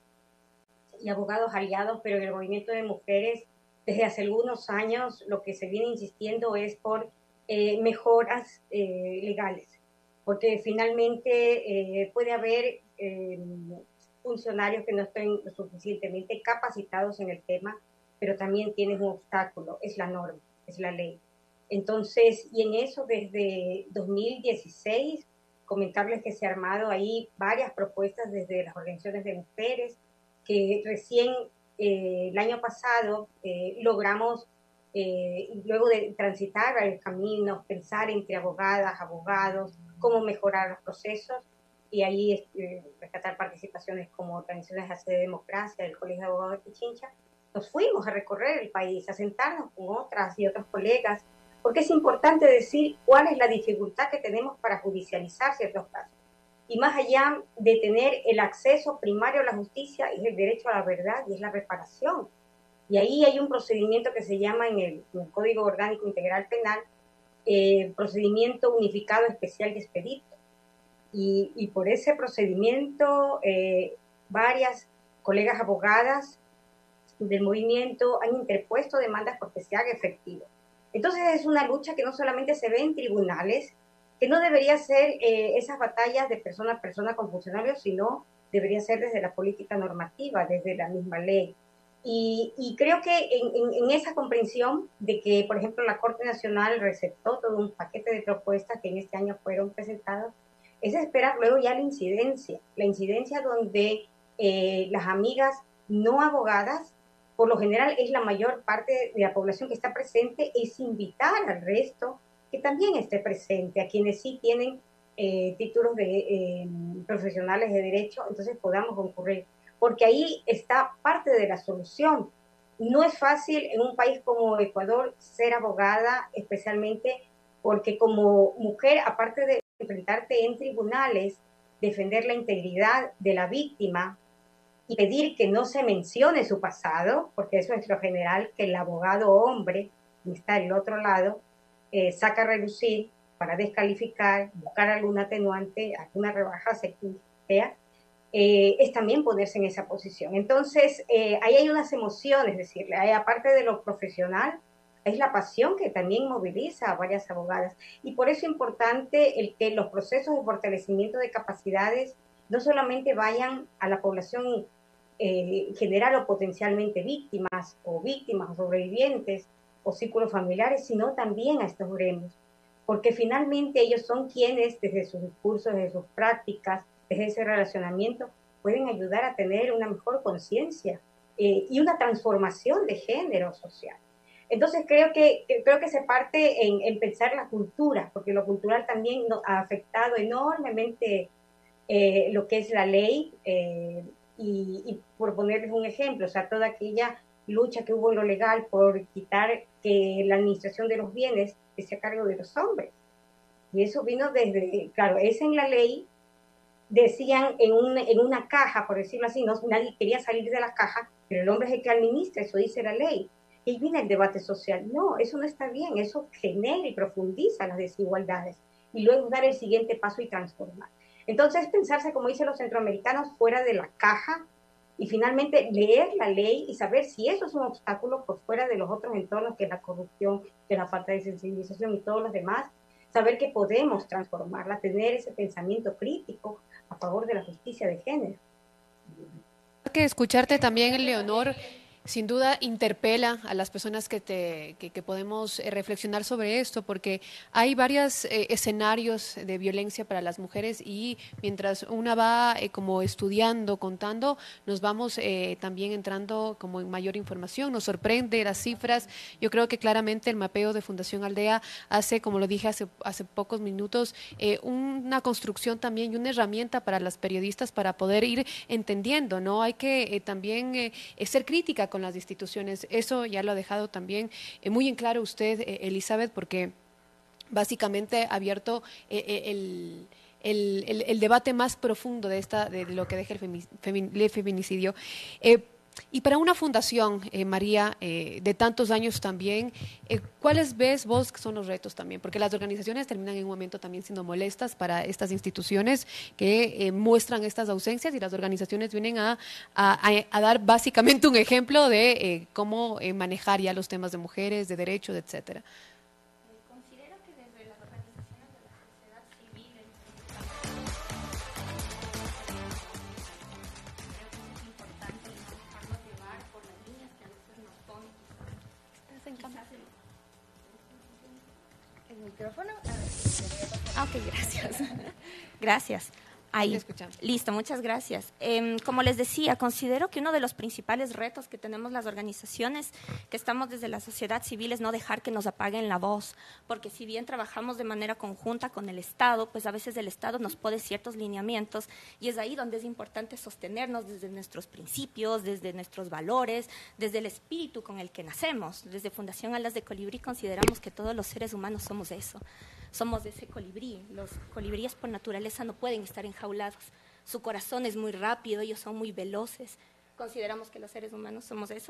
Speaker 5: y abogados aliados, pero en el movimiento de mujeres desde hace algunos años lo que se viene insistiendo es por eh, mejoras eh, legales, porque finalmente eh, puede haber eh, funcionarios que no estén suficientemente capacitados en el tema, pero también tienen un obstáculo, es la norma, es la ley. Entonces, y en eso desde dos mil dieciséis, comentarles que se han armado ahí varias propuestas desde las organizaciones de mujeres, que recién eh, el año pasado eh, logramos, eh, luego de transitar varios caminos, pensar entre abogadas, abogados, cómo mejorar los procesos, y ahí eh, rescatar participaciones como organizaciones de de democracia, del Colegio de Abogados de Pichincha. Nos fuimos a recorrer el país, a sentarnos con otras y otros colegas, porque es importante decir cuál es la dificultad que tenemos para judicializar ciertos casos. Y más allá de tener el acceso primario a la justicia, es el derecho a la verdad y es la reparación. Y ahí hay un procedimiento que se llama en el, en el Código Orgánico Integral Penal, eh, procedimiento unificado especial de expedito. Y, y por ese procedimiento, eh, varias colegas abogadas del movimiento han interpuesto demandas porque se haga efectivo. Entonces es una lucha que no solamente se ve en tribunales, que no debería ser eh, esas batallas de persona a persona con funcionarios, sino debería ser desde la política normativa, desde la misma ley. Y, y creo que en, en, en esa comprensión de que, por ejemplo, la Corte Nacional receptó todo un paquete de propuestas que en este año fueron presentadas, es esperar luego ya la incidencia, la incidencia donde eh, las amigas no abogadas, por lo general es la mayor parte de la población que está presente, es invitar al resto que también esté presente, a quienes sí tienen eh, títulos de eh, profesionales de derecho, entonces podamos concurrir, porque ahí está parte de la solución. No es fácil en un país como Ecuador ser abogada, especialmente porque como mujer, aparte de enfrentarte en tribunales, defender la integridad de la víctima y pedir que no se mencione su pasado, porque eso es lo general, que el abogado hombre, que está al otro lado, eh, saca a relucir para descalificar, buscar algún atenuante, alguna rebaja, sea, eh, es también ponerse en esa posición. Entonces, eh, ahí hay unas emociones, es decir, hay, aparte de lo profesional, es la pasión que también moviliza a varias abogadas. Y por eso es importante el que los procesos de fortalecimiento de capacidades no solamente vayan a la población eh, general o potencialmente víctimas, o víctimas o sobrevivientes, o círculos familiares, sino también a estos gremios. Porque finalmente ellos son quienes, desde sus discursos, desde sus prácticas, desde ese relacionamiento, pueden ayudar a tener una mejor conciencia eh, y una transformación de género social. Entonces creo que, creo que se parte en, en pensar la cultura, porque lo cultural también ha afectado enormemente eh, lo que es la ley, eh, y, y por ponerles un ejemplo, o sea, toda aquella lucha que hubo en lo legal por quitar que la administración de los bienes esté a cargo de los hombres. Y eso vino desde, claro, es en la ley, decían en, un, en una caja, por decirlo así, no, nadie quería salir de la caja, pero el hombre es el que administra, eso dice la ley. Y viene el debate social. No, eso no está bien, eso genera y profundiza las desigualdades. Y luego dar el siguiente paso y transformar. Entonces, pensarse, como dicen los centroamericanos, fuera de la caja y finalmente leer la ley y saber si eso es un obstáculo por fuera de los otros entornos, que es la corrupción, que es la falta de sensibilización y todos los demás, saber que podemos transformarla, tener ese pensamiento crítico a favor de la justicia de género.
Speaker 3: que escucharte también, Leonor, sin duda interpela a las personas que, te, que, que podemos eh, reflexionar sobre esto, porque hay varios eh, escenarios de violencia para las mujeres y mientras una va eh, como estudiando, contando, nos vamos eh, también entrando como en mayor información, nos sorprende las cifras. Yo creo que claramente el mapeo de Fundación Aldea hace, como lo dije hace, hace pocos minutos, eh, una construcción también y una herramienta para las periodistas para poder ir entendiendo, ¿no? Hay que eh, también eh, ser crítica con las instituciones. Eso ya lo ha dejado también eh, muy en claro usted, eh, Elizabeth, porque básicamente ha abierto eh, el, el, el, el debate más profundo de, esta, de, de lo que deja el, femi, femi, el feminicidio. Eh, Y para una fundación, eh, María, eh, de tantos años también, eh, ¿cuáles ves vos que son los retos también? Porque las organizaciones terminan en un momento también siendo molestas para estas instituciones que eh, muestran estas ausencias y las organizaciones vienen a, a, a dar básicamente un ejemplo de eh, cómo eh, manejar ya los temas de mujeres, de derechos, etcétera.
Speaker 6: ¿El micrófono? Ah, ok, gracias. Gracias. Ahí. Listo, muchas gracias. Eh, como les decía, considero que uno de los principales retos que tenemos las organizaciones que estamos desde la sociedad civil es no dejar que nos apaguen la voz, porque si bien trabajamos de manera conjunta con el Estado, pues a veces el Estado nos pone ciertos lineamientos y es ahí donde es importante sostenernos desde nuestros principios, desde nuestros valores, desde el espíritu con el que nacemos. Desde Fundación Alas de Colibrí consideramos que todos los seres humanos somos eso. Somos de ese colibrí. Los colibríes por naturaleza no pueden estar enjaulados. Su corazón es muy rápido, ellos son muy veloces. Consideramos que los seres humanos somos eso.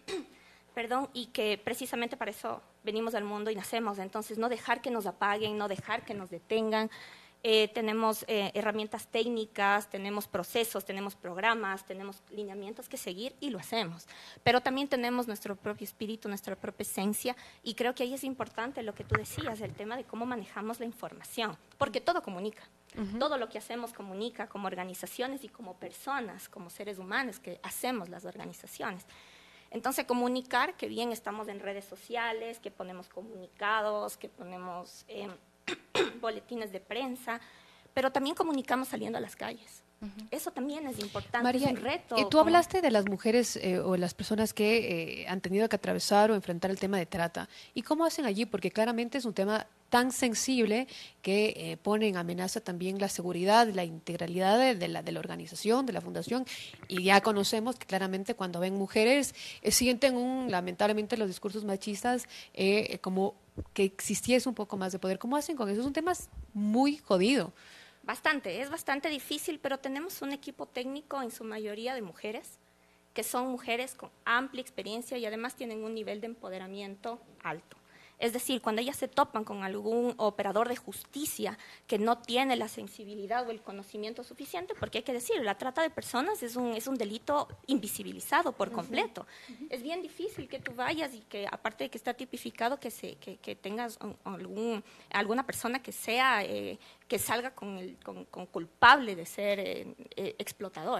Speaker 6: Perdón, y que precisamente para eso venimos al mundo y nacemos. Entonces, no dejar que nos apaguen, no dejar que nos detengan. Eh, tenemos eh, herramientas técnicas, tenemos procesos, tenemos programas, tenemos lineamientos que seguir y lo hacemos. Pero también tenemos nuestro propio espíritu, nuestra propia esencia y creo que ahí es importante lo que tú decías, el tema de cómo manejamos la información, porque todo comunica. Uh-huh. Todo lo que hacemos comunica como organizaciones y como personas, como seres humanos que hacemos las organizaciones. Entonces, comunicar que bien estamos en redes sociales, que ponemos comunicados, que ponemos Eh, boletines de prensa, pero también comunicamos saliendo a las calles. Uh-huh. Eso también es importante,
Speaker 3: María,
Speaker 6: es un reto.
Speaker 3: Eh, tú como... hablaste de las mujeres eh, o las personas que eh, han tenido que atravesar o enfrentar el tema de trata. ¿Y cómo hacen allí? Porque claramente es un tema tan sensible que eh, pone en amenaza también la seguridad, la integralidad de, de, la, de la organización, de la fundación, y ya conocemos que claramente cuando ven mujeres eh, sienten un, lamentablemente los discursos machistas eh, como que existiese un poco más de poder. ¿Cómo hacen con eso? Es un tema muy jodido.
Speaker 6: Bastante, es bastante difícil, pero tenemos un equipo técnico en su mayoría de mujeres, que son mujeres con amplia experiencia y además tienen un nivel de empoderamiento alto. Es decir, cuando ellas se topan con algún operador de justicia que no tiene la sensibilidad o el conocimiento suficiente, porque hay que decirlo, la trata de personas es un, es un delito invisibilizado por completo. Uh-huh. Es bien difícil que tú vayas y que, aparte de que está tipificado, que, se, que, que tengas un, algún, alguna persona que sea, eh, que salga con, el, con, con culpable de ser eh, eh, explotador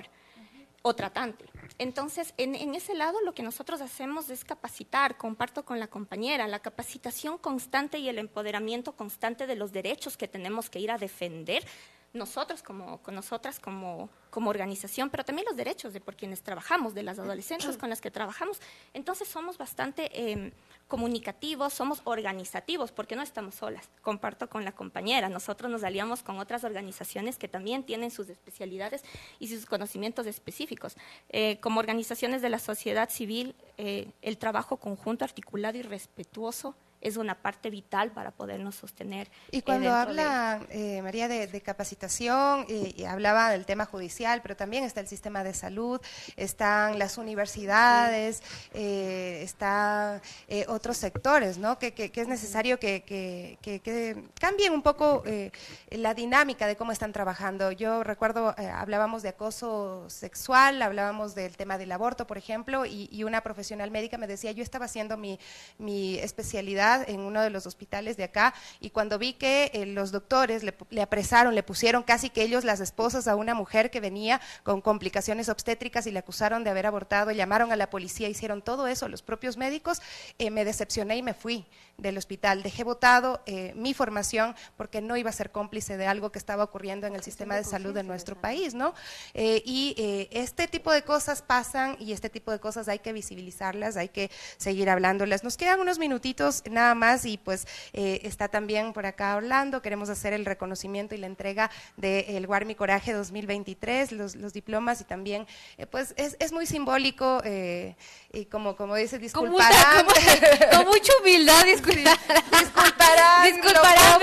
Speaker 6: o tratante. Entonces, en, en ese lado lo que nosotros hacemos es capacitar, comparto con la compañera, la capacitación constante y el empoderamiento constante de los derechos que tenemos que ir a defender nosotros como, con nosotras como, como organización, pero también los derechos de por quienes trabajamos, de las adolescentes con las que trabajamos. Entonces somos bastante eh, comunicativos, somos organizativos, porque no estamos solas. Comparto con la compañera, nosotros nos aliamos con otras organizaciones que también tienen sus especialidades y sus conocimientos específicos. Eh, como organizaciones de la sociedad civil, eh, el trabajo conjunto, articulado y respetuoso es una parte vital para podernos sostener.
Speaker 2: Y cuando
Speaker 6: eh,
Speaker 2: habla, de... eh, María, de, de capacitación, y, y hablaba del tema judicial, pero también está el sistema de salud, están las universidades, eh, están eh, otros sectores, ¿no? Que, que, que es necesario que, que, que, que cambien un poco eh, la dinámica de cómo están trabajando. Yo recuerdo, eh, hablábamos de acoso sexual, hablábamos del tema del aborto, por ejemplo, y, y una profesional médica me decía, yo estaba haciendo mi, mi especialidad maternidad en uno de los hospitales de acá, y cuando vi que eh, los doctores le, le apresaron, le pusieron casi que ellos las esposas a una mujer que venía con complicaciones obstétricas y le acusaron de haber abortado, llamaron a la policía, hicieron todo eso, los propios médicos, eh, me decepcioné y me fui del hospital. Dejé votado eh, mi formación porque no iba a ser cómplice de algo que estaba ocurriendo en el sistema de salud de nuestro país, ¿no? Eh, y eh, este tipo de cosas pasan y este tipo de cosas hay que visibilizarlas, hay que seguir hablándolas. Nos quedan unos minutitos nada más y pues eh, está también por acá Orlando, queremos hacer el reconocimiento y la entrega del Guarmi Coraje dos mil veintitrés, los, los diplomas y también, eh, pues es, es muy simbólico eh, y como, como dice, disculparán.
Speaker 3: Con mucha, con, con mucha humildad, disculparán.
Speaker 2: Disculparán.
Speaker 3: Disculparán.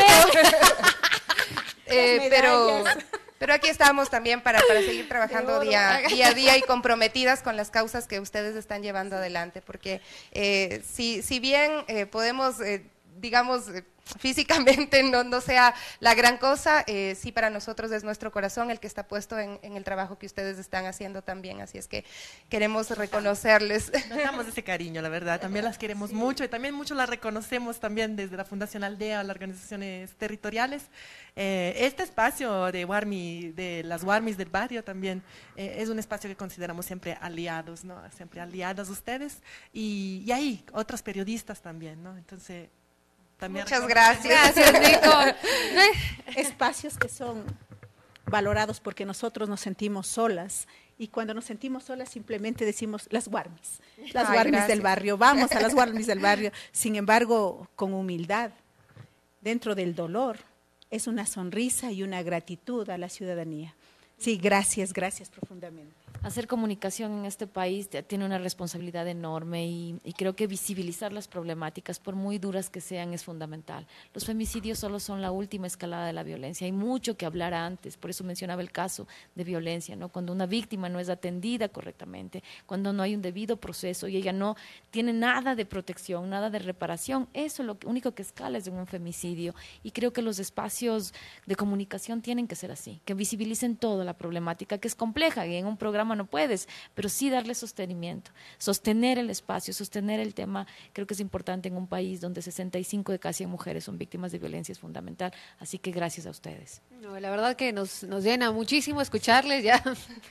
Speaker 2: eh, pero... Pero aquí estamos también para, para seguir trabajando día, día a día y comprometidas con las causas que ustedes están llevando adelante, porque eh, si, si bien eh, podemos, eh, digamos, eh, físicamente no, no sea la gran cosa, eh, sí para nosotros es nuestro corazón el que está puesto en, en el trabajo que ustedes están haciendo también, así es que queremos reconocerles.
Speaker 19: Nos damos ese cariño, la verdad, también las queremos sí. mucho y también mucho las reconocemos también desde la Fundación Aldea, las organizaciones territoriales. Eh, este espacio de Guarmi, de las Guarmis del barrio también eh, es un espacio que consideramos siempre aliados, ¿no? Siempre aliadas ustedes y, y ahí otros periodistas también, ¿no? Entonces también
Speaker 2: muchas gracias.
Speaker 18: Gracias, Nico. Espacios que son valorados porque nosotros nos sentimos solas y cuando nos sentimos solas simplemente decimos las Guarmis, las Ay, Guarmis gracias. del barrio, vamos a las Guarmis del barrio. Sin embargo, con humildad, dentro del dolor, es una sonrisa y una gratitud a la ciudadanía. Sí, gracias, gracias profundamente.
Speaker 17: Hacer comunicación en este país tiene una responsabilidad enorme y, y creo que visibilizar las problemáticas, por muy duras que sean, es fundamental. Los femicidios solo son la última escalada de la violencia. Hay mucho que hablar antes, por eso mencionaba el caso de violencia, ¿no? Cuando una víctima no es atendida correctamente, cuando no hay un debido proceso y ella no tiene nada de protección, nada de reparación, eso es lo único que escala es de un femicidio. Y creo que los espacios de comunicación tienen que ser así, que visibilicen toda la problemática, que es compleja y en un programa no puedes, pero sí darle sostenimiento, sostener el espacio, sostener el tema. Creo que es importante en un país donde sesenta y cinco de cada cien mujeres son víctimas de violencia, es fundamental, así que gracias a ustedes.
Speaker 3: No, la verdad que nos, nos llena muchísimo escucharles ya.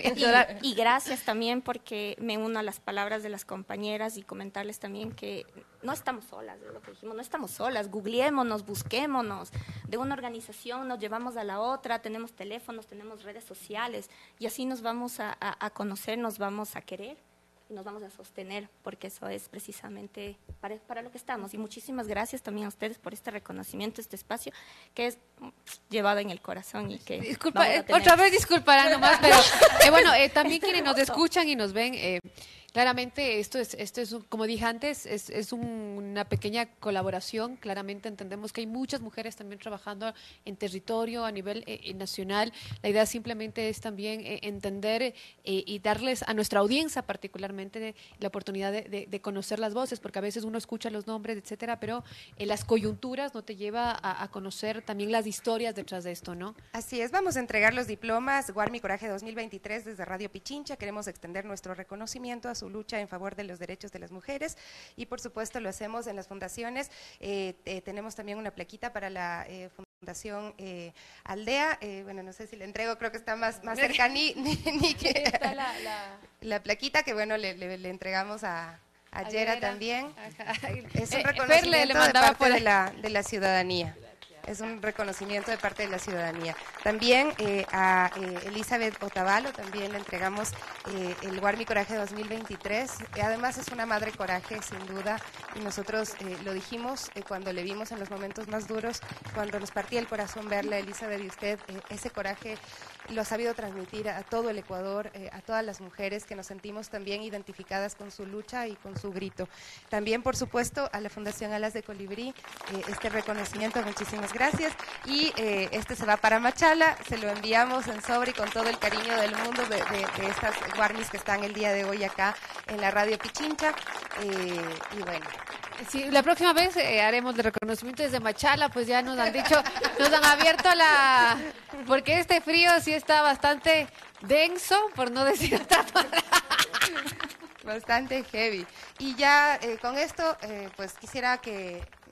Speaker 6: Y, y gracias también porque me uno a las palabras de las compañeras y comentarles también que no estamos solas, es lo que dijimos, no estamos solas, googleémonos, busquémonos, de una organización nos llevamos a la otra, tenemos teléfonos, tenemos redes sociales y así nos vamos a, a, a conocer, nos vamos a querer y nos vamos a sostener, porque eso es precisamente para, para lo que estamos. Y muchísimas gracias también a ustedes por este reconocimiento, este espacio que es llevado en el corazón y que
Speaker 3: Disculpa, eh, otra vez disculparán nomás, pero eh, bueno, eh, también quienes nos escuchan y nos ven, eh, claramente esto es, esto es un, como dije antes, es, es un, una pequeña colaboración. Claramente entendemos que hay muchas mujeres también trabajando en territorio a nivel eh, nacional. La idea simplemente es también eh, entender eh, y darles a nuestra audiencia particularmente de, la oportunidad de, de, de conocer las voces, porque a veces uno escucha los nombres, etcétera, pero eh, las coyunturas no te lleva a, a conocer también las historias detrás de esto, ¿no?
Speaker 2: Así es, vamos a entregar los diplomas Guarmi Coraje dos mil veintitrés desde Radio Pichincha. Queremos extender nuestro reconocimiento a su lucha en favor de los derechos de las mujeres y por supuesto lo hacemos en las fundaciones. Eh, eh, tenemos también una plaquita para la eh, Fundación eh, Aldea, eh, bueno, no sé si le entrego, creo que está más, más cerca ni, ni, ni que está la, la... la plaquita que bueno, le, le, le entregamos a a Yera también. Ajá. Es un reconocimiento eh, le, le de parte por... de, la, de la ciudadanía. Es un reconocimiento de parte de la ciudadanía. También eh, a eh, Elizabeth Otavalo también le entregamos eh, el Guarmi Coraje dos mil veintitrés. Además es una madre coraje, sin duda, y nosotros eh, lo dijimos eh, cuando le vimos en los momentos más duros, cuando nos partía el corazón verla, Elizabeth, y usted, eh, ese coraje lo ha sabido transmitir a todo el Ecuador, eh, a todas las mujeres que nos sentimos también identificadas con su lucha y con su grito. También, por supuesto, a la Fundación Alas de Colibrí, eh, este reconocimiento, muchísimas gracias. Y eh, este se va para Machala, se lo enviamos en sobre y con todo el cariño del mundo de, de, de estas guarmis que están el día de hoy acá en la Radio Pichincha. Eh, y bueno.
Speaker 3: Sí, la próxima vez eh, haremos el reconocimiento desde Machala, pues ya nos han dicho, nos han abierto la... Porque este frío sí está bastante denso, por no decir otra palabra.
Speaker 2: Bastante heavy. Y ya eh, con esto, eh, pues quisiera que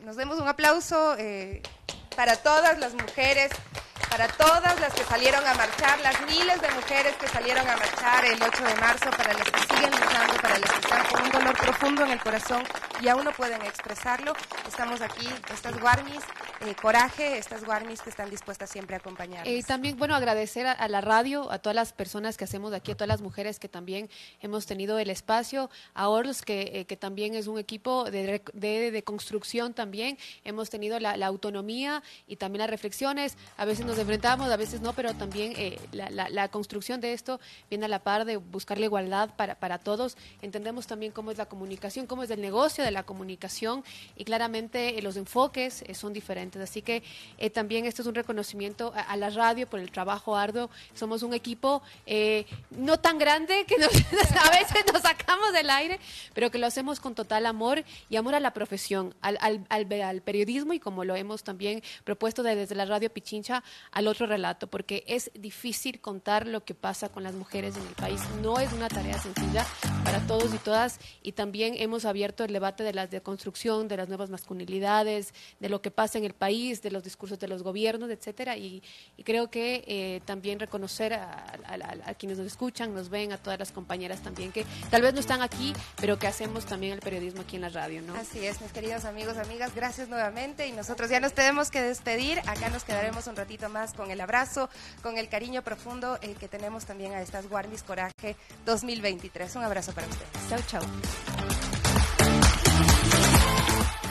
Speaker 2: nos demos un aplauso eh, para todas las mujeres, para todas las que salieron a marchar, las miles de mujeres que salieron a marchar el ocho de marzo, para las que siguen luchando, para las que están con un dolor profundo en el corazón y aún no pueden expresarlo. Estamos aquí, estas guarmis, eh, coraje, estas guarmis que están dispuestas siempre a acompañarnos.
Speaker 3: Eh, también, bueno, agradecer a, a la radio, a todas las personas que hacemos de aquí, a todas las mujeres que también hemos tenido el espacio, a Orls, que, eh, que también es un equipo de, de, de construcción también, hemos tenido la, la autonomía y también las reflexiones, a veces nos enfrentamos, a veces no, pero también eh, la, la, la construcción de esto viene a la par de buscar la igualdad para, para todos. Entendemos también cómo es la comunicación, cómo es el negocio de la comunicación y claramente eh, los enfoques eh, son diferentes. Así que eh, también esto es un reconocimiento a, a la radio por el trabajo arduo. Somos un equipo eh, no tan grande que nos, a veces nos sacamos del aire, pero que lo hacemos con total amor y amor a la profesión, al, al, al, al periodismo y como lo hemos también propuesto desde la radio Pichincha, al otro relato, porque es difícil contar lo que pasa con las mujeres en el país. No es una tarea sencilla para todos y todas, y también hemos abierto el debate de la deconstrucción, de las nuevas masculinidades, de lo que pasa en el país, de los discursos de los gobiernos, etcétera, y, y creo que eh, también reconocer a, a, a, a quienes nos escuchan, nos ven, a todas las compañeras también que tal vez no están aquí, pero que hacemos también el periodismo aquí en la radio, ¿no?
Speaker 2: Así es, mis queridos amigos, amigas, gracias nuevamente, y nosotros ya nos tenemos que despedir. Acá nos quedaremos un ratito más con el abrazo, con el cariño profundo eh, que tenemos también a estas Guarmis Coraje dos mil veintitrés. Un abrazo para ustedes.
Speaker 3: Chau, chau.